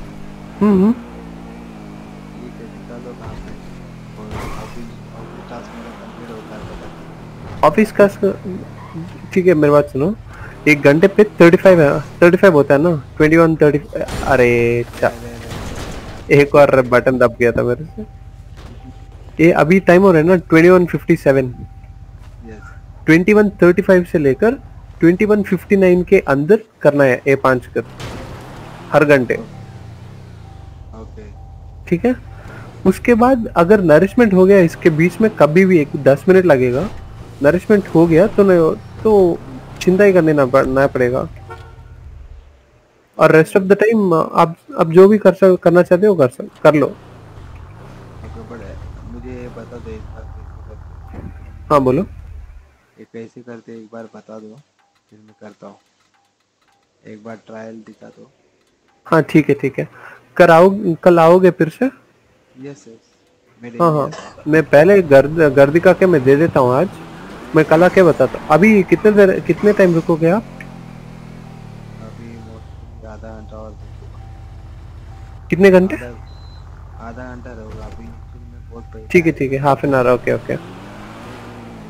ठीक है निकालो कहाँ पे और ऑफिस ऑफिस टास्क मेरा कंप्लीट होता है पता? ऑफिस का ठीक है, मेरी बात सुनो। 1 घंटे पे 35 है, 35 होता है ना, 21 30। अरे अच्छा, एक और बटन दब गया था मेरे से। ये अभी टाइम हो रहा है ना 21:57। यस 21:35 से लेकर 21:59 के अंदर करना है ये 5 कर हर घंटे, ओके ठीक है। उसके बाद अगर नरिशमेंट हो गया इसके बीच में, कभी भी 10 मिनट लगेगा, नरिशमेंट हो गया तो नहीं तो चिंता ही करने ना पड़ेगा। और रेस्ट ऑफ द टाइम आप जो भी करना चाहते हो कर लो। ओके बड़े मुझे ये बता दो एक बार कैसे करते? हाँ बोलो। ये कैसे करते एक बार बता दो, फिर मैं करता हूँ। एक बार ट्रायल दिखा दो। हाँ ठीक है। कल आओगे फिर से? यस यस मैं हाँ डेली हाँ, आता हूँ। मैं पहले घर दिखा के मैं दे देता हूँ आज। मैं कल आके बताता हूँ। अभी कितने टाइम रुकोगे आप? अभी मोस्टली आधा घंटा और कितने घंटे? आधा घंटा रहेगा अभी एक्चुअली मैं बहुत परेशान ठीक है, हाफ एन आवर। ओके।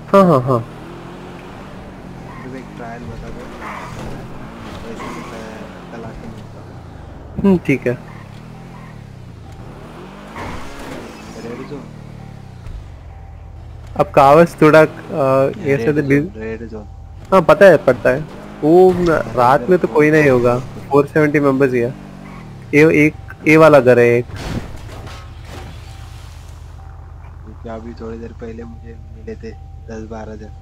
हाँ हाँ हाँ मेरे को एक ट्रायल बता दो, वैसे मैं कल आके मिलता ठीक है। हूँ। रेड जोन, आपका आवाज थोड़ा ऐसे रेड तो जोन, रेड जोन। हाँ पता है पता है। वो अरे रात इधर में तो कोई नहीं होगा। बहुत 470 मेंबर्स ही है। एक ए वाला घर है एक। क्योंकि अभी थोड़ी देर पहले मुझे मिले थे 10-12 जन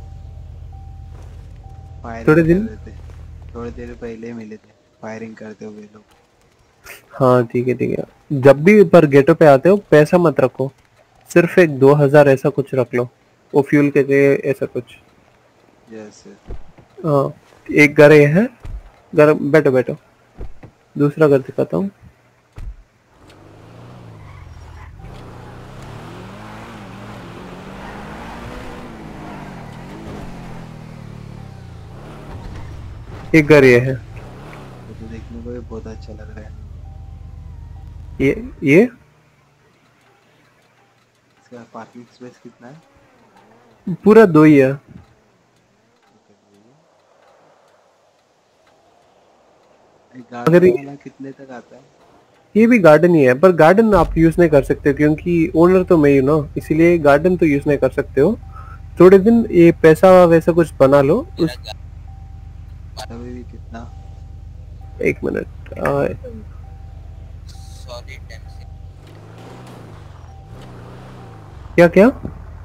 थोड़े फायरिंग कर दिन। रहे थे। थोड़ी देर पहले मिले थे फायरिंग करते हुए लोग। हाँ ठीक है। जब भी पर गेटो पे आते हो पैसा मत रखो, सिर्फ एक 2000 ऐसा कुछ रख लो, वो फ्यूल के लिए ऐसा कुछ। यस हाँ एक घर ये है। घर बैठो बैठो, दूसरा घर दिखाता हूँ। एक घर ये है। वो तो देखने को भी बहुत अच्छा लग रहा है। ये इसका पार्किंग स्पेस कितना है? पूरा दो ही है। एक अगर गार्डन वाला कितने तक आता है? ये भी गार्डन ही है, पर गार्डन आप यूज नहीं कर सकते हो क्योंकि ओनर तो मैं ही हूं ना, इसीलिए गार्डन तो यूज नहीं कर सकते हो। थोड़े दिन ये पैसा वैसा कुछ बना लो उस। अभी भी कितना? एक मिनट क्या क्या?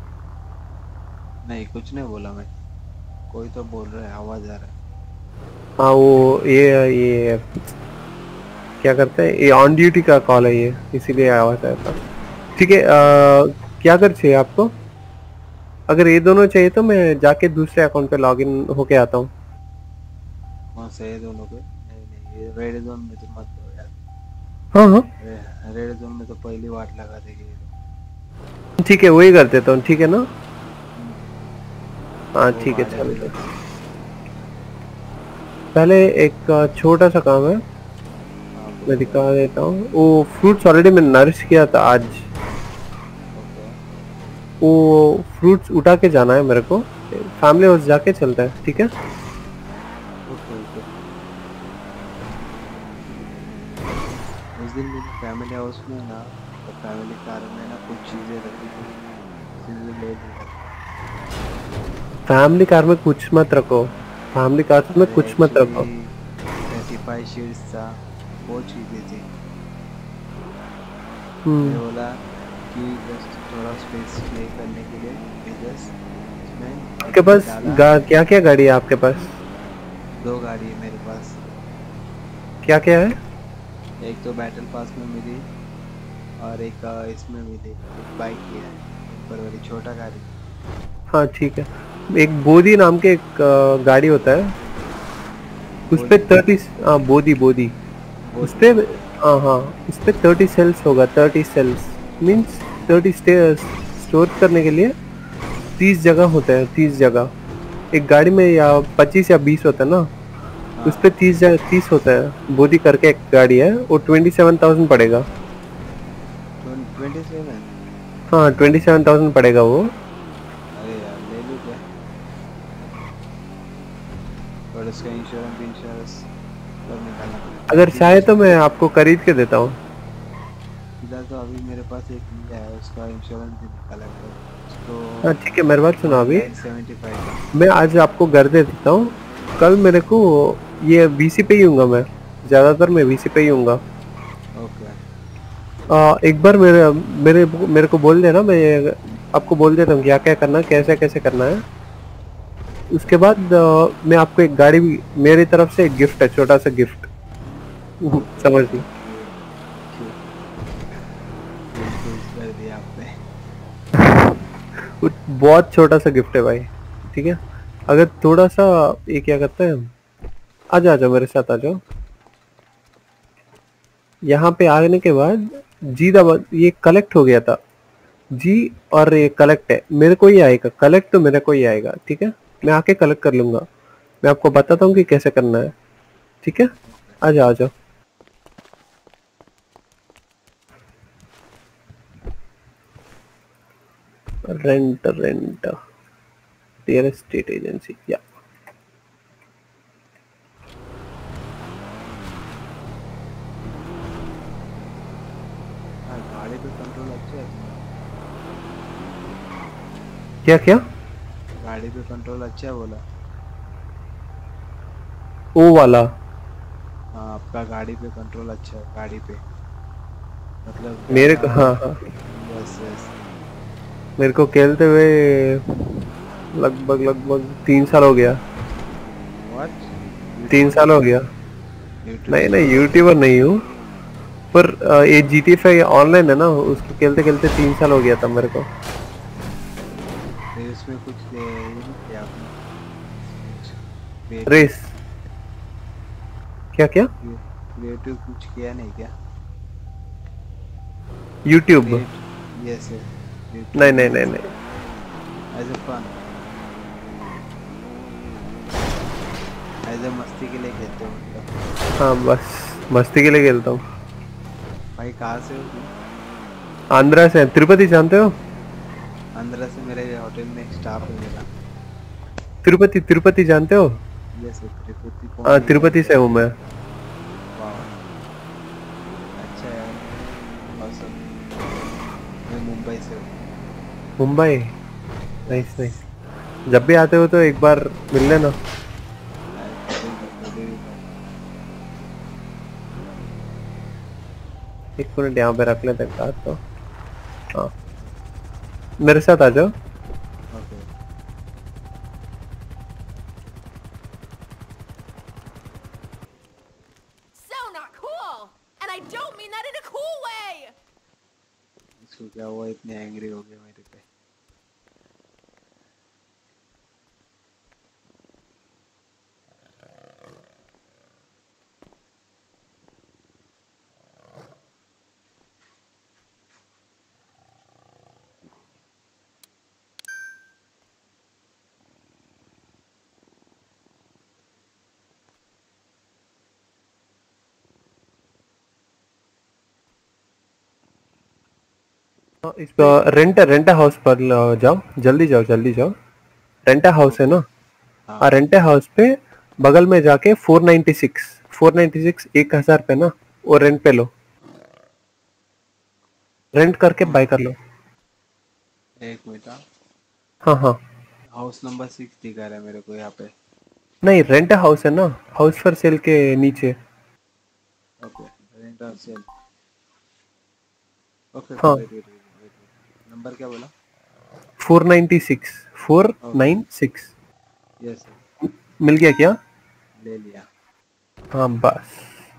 नहीं कुछ नहीं बोला मैं, कोई तो बोल रहा है, आवाज आ रहा है। हाँ वो ये क्या करते हैं, ये ऑन ड्यूटी का कॉल है ये, इसीलिए आवाज आया था। ठीक है क्या कर चाहिए आपको? अगर ये दोनों चाहिए तो मैं जाके दूसरे अकाउंट पे लॉगिन होके आता हूँ। कौन से है दोनों पे? नहीं नहीं, ये रेड जोन में तो मत दो यार। हाँ हाँ रेड जोन में तो पहली वाट लगा देगी ये लोग। ठीक है वही कर देता हूँ, ठीक है ना? हाँ वो ठीक है गाड़ी चलो। भी पहले एक छोटा सा काम है, हाँ मैं बोलो दिखा देता हूँ। वो फ्रूट्स ऑलरेडी मैंने नरिश किया था आज। ओके वो फ्रूट्स उठा के जाना है मेरे को, फैमिली हाउस जाके चलता है, ठीक है? Okay okay. उस दिन मैंने फैमिली हाउस में ना, तो फैमिली कार में ना कुछ चीजें रखी थी, चीजें ले ली। फैमिली कार में कुछ मत रखो, फैमिली कार में अरे कुछ मत रखो। एक्चुअली 35 शीट्स था, वो चीजें थी। मैं बोला कि जस्ट थोड़ा स्पेस प्ले करने के लिए मैं जस्ट इसमें आपके पास डाला। क्या क्या गाड़ी है आपके पास? 2 गाड़ी है मेरे पास। क्या क्या है? एक तो बैटल पास में मिली और एक इसमें मिली, एक बाइक की है ऊपर वाली छोटा गाड़ी। हाँ ठीक है। एक बोधी नाम के एक गाड़ी होता है, उस पे 30 बोधी बोधी उस पे। हाँ उस पे 30 सेल्स होगा। 30 सेल्स मीन्स 30 स्टोर करने के लिए 30 जगह होता है। 30 जगह एक गाड़ी में, या 25 या 20 होता है ना, उस पे 30 होता है। बोधी करके एक गाड़ी है, वो 27,000 पड़ेगा। 27? हाँ 27,000 पड़ेगा वो। अरे यार ले लूँ क्या? और उसका इंश्योरेंस सब निकालना पड़ेगा। अगर चाहे तो मैं आपको खरीद के देता हूँ। फिलहाल तो अभी मेरे पास एक मिल है, उसका इंश्योरेंस भी निकाला है उसको। हाँ ठीक है मेरी बात सुनो अभी। 1975 का। मैं आज आपको घर दे देता हूँ, कल मेरे को ये वीसी पे ही हूँगा मैं, ज़्यादातर मैं वीसी पे ही हूँगा। ओके एक बार मेरे मेरे मेरे को बोल देना, मैं आपको बोल देता हूँ क्या क्या करना है, कैसे कैसे करना है। उसके बाद मैं आपको एक गाड़ी भी, मेरी तरफ से एक गिफ्ट है, छोटा सा गिफ्ट। समझ ली? कर दिया आपने। बहुत छोटा सा गिफ्ट है भाई, ठीक है? अगर थोड़ा सा, ये क्या करते हैं, आ जाओ मेरे साथ आ जाओ। यहाँ पे आने के बाद जी दबा, ये कलेक्ट हो गया था जी, और ये कलेक्ट है, मेरे को ही आएगा कलेक्ट, तो मेरे को ही आएगा, ठीक है? मैं आके कलेक्ट कर लूंगा। मैं आपको बताता हूँ कि कैसे करना है, ठीक है? आ जाओ। रेंट रियल एस्टेट एजेंसी या गाड़ी पे कंट्रोल अच्छा है। क्या क्या गाड़ी पे कंट्रोल अच्छा है बोला। ओ वाला हाँ आपका गाड़ी पे कंट्रोल अच्छा है, गाड़ी पे मतलब मेरे को हाँ हाँ यस यस। मेरे को खेलते हुए लगभग 3 साल हो गया। व्हाट 3 साल हो गया। नहीं नहीं यूट्यूबर नहीं हूँ पर ये GTA 5 ऑनलाइन है ना, उसको खेलते खेलते 3 साल हो गया था मेरे को। रेस में कुछ ये नहीं किया आपने? रेस क्या क्या क्रिएटिव कुछ किया नहीं क्या? यूट्यूब यस नहीं नहीं नहीं नहीं as a fun, as a मस्ती के लिए खेलते हो मतलब? हाँ बस मस्ती के लिए खेलता हूँ। भाई कहाँ से हो तुम? आंध्रा से। तिरुपति जानते हो? आंध्रा से मेरे होटल में एक स्टाफ है मेरा। तिरुपति तिरुपति जानते हो? यस तिरुपति को। हाँ तिरुपति से हूँ मैं। वाह अच्छा यार awesome। मैं मुंबई से हूँ। Mumbai nice nice. जब भी आते हो तो एक बार मिल लेना। एक मिनट यहाँ पे रख लेते हैं कार तो। हाँ मेरे साथ आ जाओ। इसको क्या हुआ इतने एंग्री हो गया मेरे पे? इस रेंट हाउस पर जाओ, जल्दी जाओ जल्दी जाओ। रेंट हाउस है ना? हाँ रेंट हाउस पे बगल में जाके 496 1000 पे ना, वो रेंट पे लो, रेंट करके बाय कर लो। एक मिनट हाँ हाँ हाउस नंबर 6 दिखा रहा है मेरे को यहाँ पे। नहीं रेंट हाउस है ना, हाउस फॉर सेल के नीचे। ओके रेंट और सेल। ओके हाँ नंबर क्या बोला? 496 यस मिल गया क्या? ले लिया। हाँ बस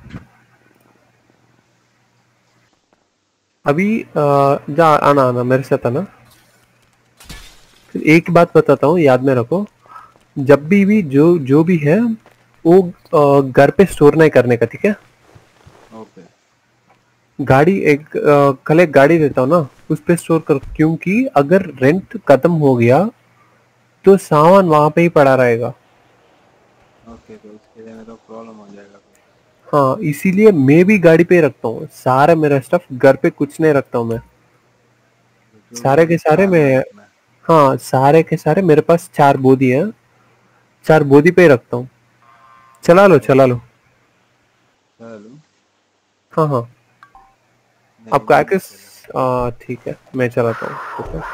अभी जा आना आना मेरे साथ आना। फिर एक बात बताता हूँ याद में रखो, जब भी जो भी है वो घर पे स्टोर नहीं करने का, ठीक है? ओके गाड़ी कल एक गाड़ी देता हूँ ना, उस पे स्टोर कर, क्योंकि अगर रेंट खत्म हो गया तो सामान वहां पे ही पड़ा रहेगा। ओके तो उसके लिए मेरा प्रॉब्लम हो जाएगा। हाँ इसीलिए मैं भी गाड़ी पे रखता हूँ सारा मेरा स्टफ, घर पे कुछ नहीं रखता हूँ मैं। सारे के सारे मैं, हाँ सारे के सारे मेरे पास 4 बोदी है, 4 बोदी पे ही रखता हूँ। चला लो चला लो। चलो हाँ हाँ आपका एक्सेस ठीक है मैं चलाता हूँ। ठीक है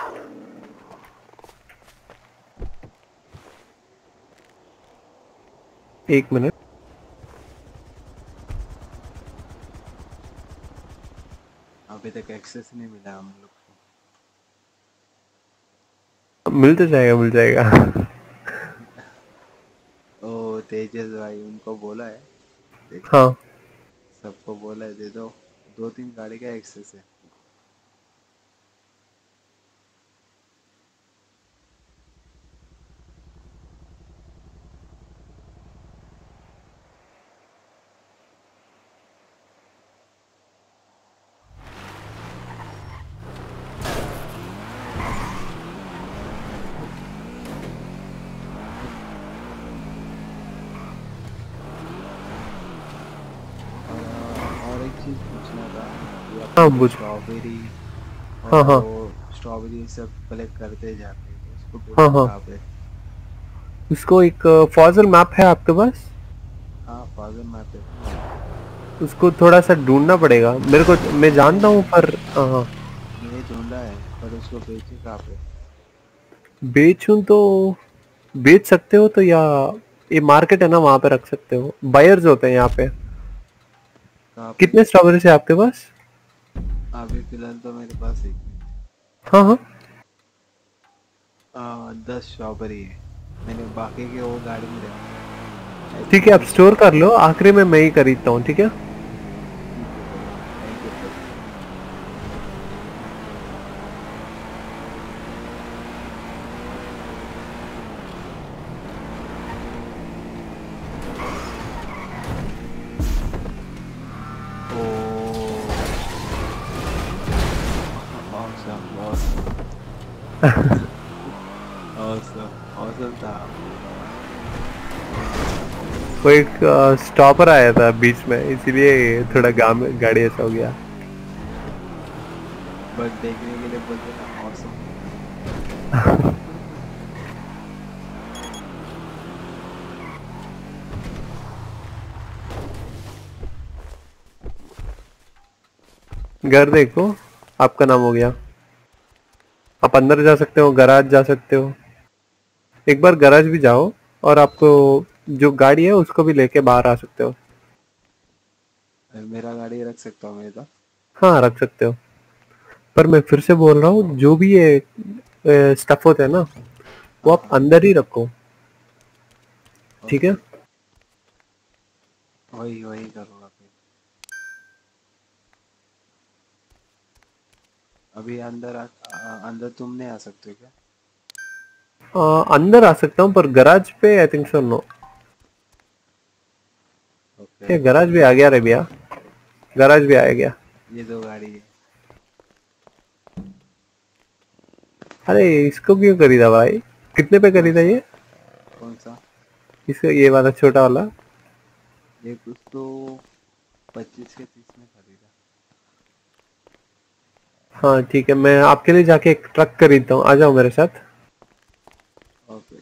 एक मिनट। अभी तक एक्सेस नहीं मिला हम लोग मिल तो जाएगा मिल जाएगा। ओ तेजस भाई उनको बोला है, हाँ सबको बोला है दे दो, 2-3 गाड़ी का एक्सेस है। और एक चीज पूछना था, हाँ पूछ। स्ट्रॉबेरी हाँ हाँ स्ट्रॉबेरी सब कलेक्ट करते जाते हैं तो उसको हाँ हाँ कहाँ पे? उसको एक फॉजल मैप है आपके पास? हाँ फादर मैप है। उसको थोड़ा सा ढूंढना पड़ेगा मेरे को, मैं जानता हूँ पर हाँ। ये ढूंढा है पर उसको बेचे कहाँ पे? बेचूं तो बेच सकते हो तो, या ये मार्केट है ना वहाँ पे रख सकते हो, बायर्स होते हैं यहाँ पे। कहाँ पे? कितने स्ट्रॉबेरी है आपके पास? अभी फिलहाल तो मेरे पास एक हाँ हाँ 10 स्ट्रॉबेरी है। मैंने बाकी के वो गाड़ी में रखा। ठीक है, आप स्टोर कर लो, आखिरी में मैं ही खरीदता हूँ, ठीक है? awesome था। वो एक स्टॉपर आया था बीच में, इसीलिए थोड़ा गाड़ी ऐसा हो गया। बस देखने के लिए बोलते ना awesome। घर देखो, आपका नाम हो गया। आप अंदर जा सकते हो, गराज जा सकते हो, एक बार गराज भी जाओ और आपको जो गाड़ी है उसको भी लेके बाहर आ सकते हो। मेरा गाड़ी रख सकता हूँ मैं तो? हाँ रख सकते हो, पर मैं फिर से बोल रहा हूँ जो भी ये स्टफ होता है ना वो आप अंदर ही रखो, ठीक है? वही करूँगा फिर। अभी अंदर तुम नहीं आ सकते क्या? अंदर आ सकता हूँ पर गराज पे आई थिंक सो नो। ये गराज भी आ गया रे भैया, गराज भी आ गया। ये 2 गाड़ी है। अरे इसको क्यों खरीदा भाई? कितने पे खरीदा ये? कौन सा? इसको, ये वाला छोटा वाला? ये कुछ तो 25 के 30 में खरीदा। हाँ ठीक है, मैं आपके लिए जाके एक ट्रक खरीदता हूँ, आ जाओ मेरे साथ। ओके।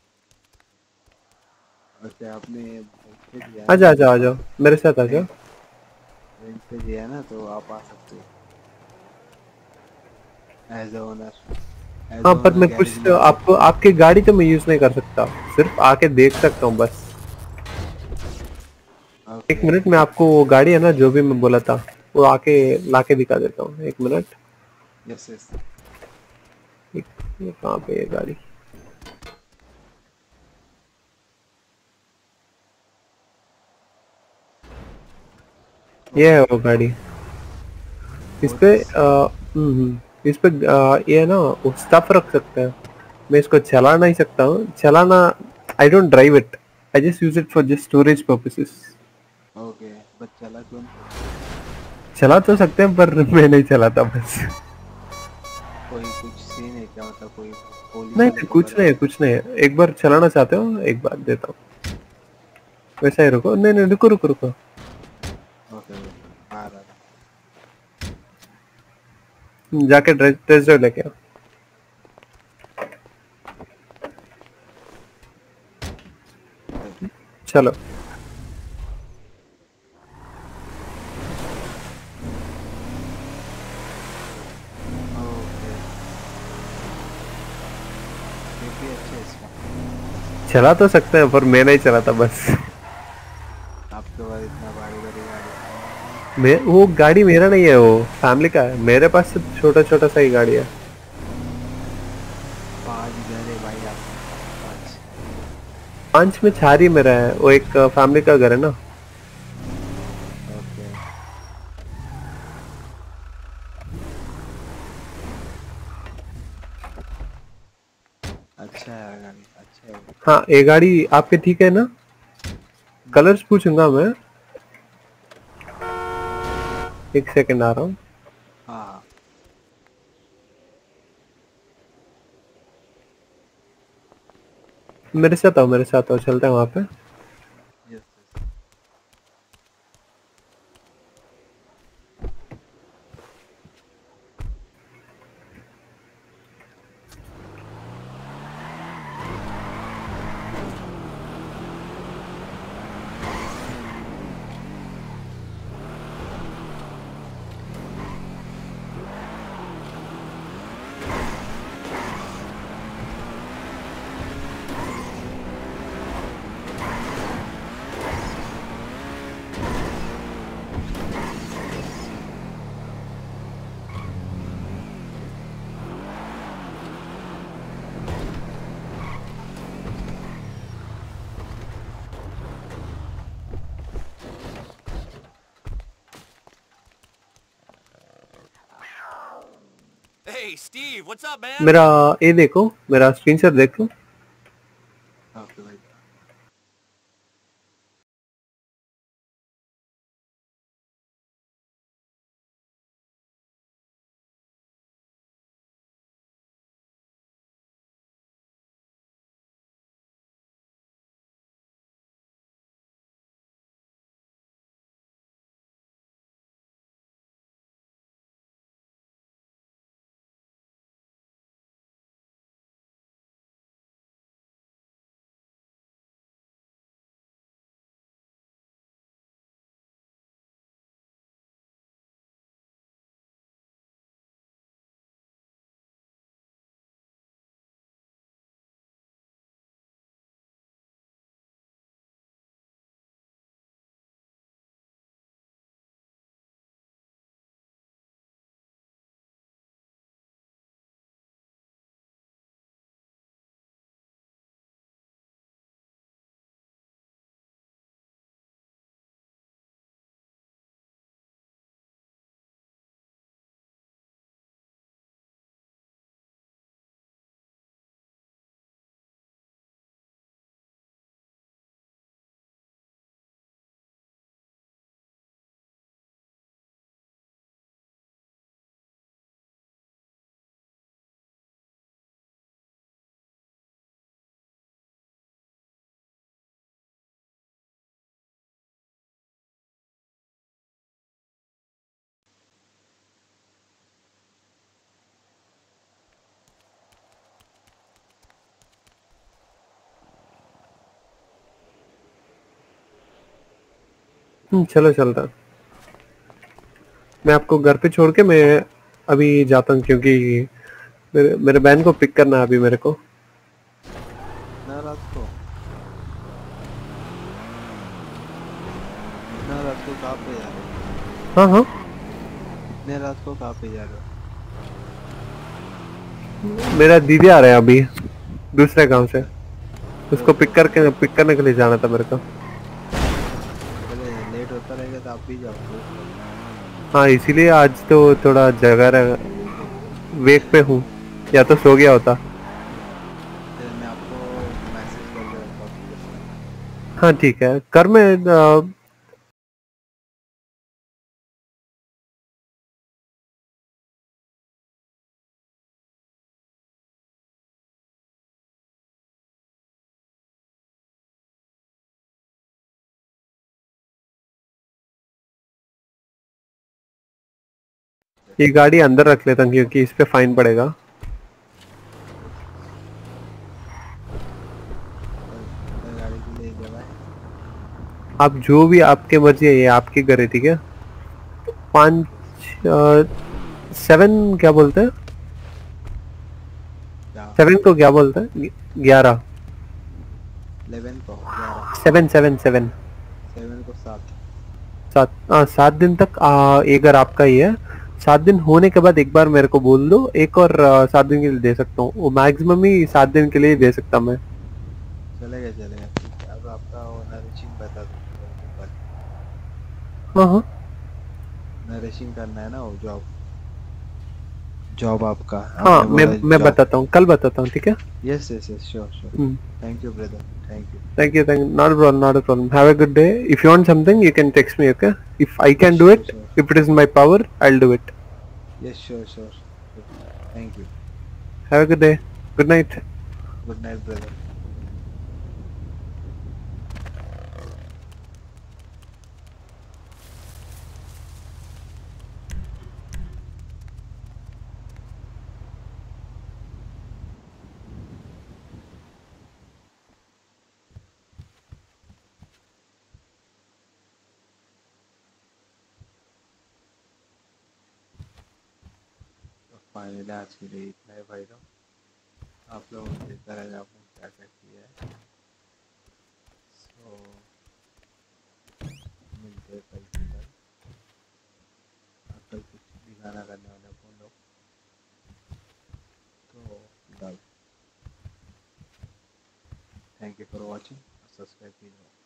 वैसे आपने आ जाओ मेरे साथ आ जाओ। रेंट पे दिया ना तो आप आ सकते हो एज अ ओनर। हाँ पर मैं कुछ आपको, आपकी गाड़ी तो मैं यूज नहीं कर सकता, सिर्फ आके देख सकता हूँ बस। एक मिनट में आपको वो गाड़ी है ना जो भी मैं बोला था वो आके लाके दिखा देता हूँ, एक मिनट। Yes yes. ये कहाँ पे है गाड़ी? ये है वो गाड़ी। इस पे इस पे ये है ना वो स्टफ रख सकते हैं। मैं इसको चला नहीं सकता हूँ, चलाना I don't drive it, I just use it for just storage purposes. Okay but चला क्यों? चला तो सकते हैं पर मैं नहीं चलाता बस। कोई कुछ सीन है क्या, मतलब कोई पुलिस नहीं वाले नहीं कुछ नहीं है, कुछ नहीं है। एक बार चलाना चाहते हो, एक बार देता हूँ। वैसा ही रुको, नहीं नहीं रुको रुको रुको। ओके आ रहा जाके टेस्ट ड्राइव लेके आओ। चलो चला तो सकते हैं पर मैं नहीं चलाता बस। आपके पास इतना बड़ी गाड़ी? मैं, वो गाड़ी मेरा नहीं है, वो फैमिली का है। मेरे पास सिर्फ छोटा छोटा सा ही गाड़ी है। 5 घर है भाई आप? 5 में 4 ही मेरा है, वो एक फैमिली का घर है ना। ओके अच्छा है गाड़ी, अच्छा है। हाँ ये गाड़ी आपके ठीक है ना? कलर्स पूछूंगा मैं, एक सेकंड आ रहा हूँ। हाँ मेरे साथ आओ, चलते हैं वहाँ पे। Yes Hey, Steve, what's up, man? मेरा ये देखो, मेरा स्क्रीनशॉट देखो. ओके भाई. चलो चलता. मैं आपको घर पे छोड़ के मैं अभी जाता हूँ क्योंकि मेरे बहन को पिक करना है अभी मेरे को. ना रात को. ना रात को कहाँ पे जा रहे हो? हाँ हाँ. इतने रात को कहाँ पे जा रहे हो? मेरा दीदी आ रहा है अभी दूसरे गांव से. उसको पिक करने के लिए जाना था मेरे को. पहले लेट होता रहेगा तो आप भी जाओगे. हाँ इसीलिए आज तो थोड़ा जगह वेक पे हूँ. या तो सो गया होता. फिर मैं आपको मैसेज कर दूँगा. हाँ ठीक है. कर मैं ये गाड़ी अंदर रख लेता हूँ क्योंकि इस पे फाइन पड़ेगा. गाड़ी के लिए जगह है. आप जो भी आपके मर्जी है. ये आपकी घर है ठीक है. 7 क्या बोलते हैं. 7 को क्या बोलते हैं. 11. 11 को 11. 7 7 को 7. 7 दिन तक ये घर आपका ही है. 7 दिन होने के बाद एक बार मेरे को बोल दो. एक और 7 दिन के लिए दे सकता हूँ. वो मैक्सिमम ही 7 दिन के लिए दे सकता मैं. चलेगा चलेगा. ठीक है. अब आपका नरिशिंग बता दो. हाँ हाँ. नरिशिंग करना है ना वो जॉब आपका. हाँ मैं बताता हूँ. कल बताता हूँ ठीक है. Yes yes yes sure sure. Thank you brother. Thank you. Thank you. Not a problem. Not a problem. Have a good day. If you want something, you can text me. Okay. If I can do it, if it is in my power, I'll do it. Yes sure sure. Thank you. Have a good day. Good night. Good night brother. Finally आज के लिए इतना है भाई लोग. आप लोग देखते रहेंगे आपने क्या क्या किया है. सो मिलते हैं कल की कल. कल कुछ भी गाना करने वाले अपन लोग. तो thank you for watching. Subscribe कीजिए.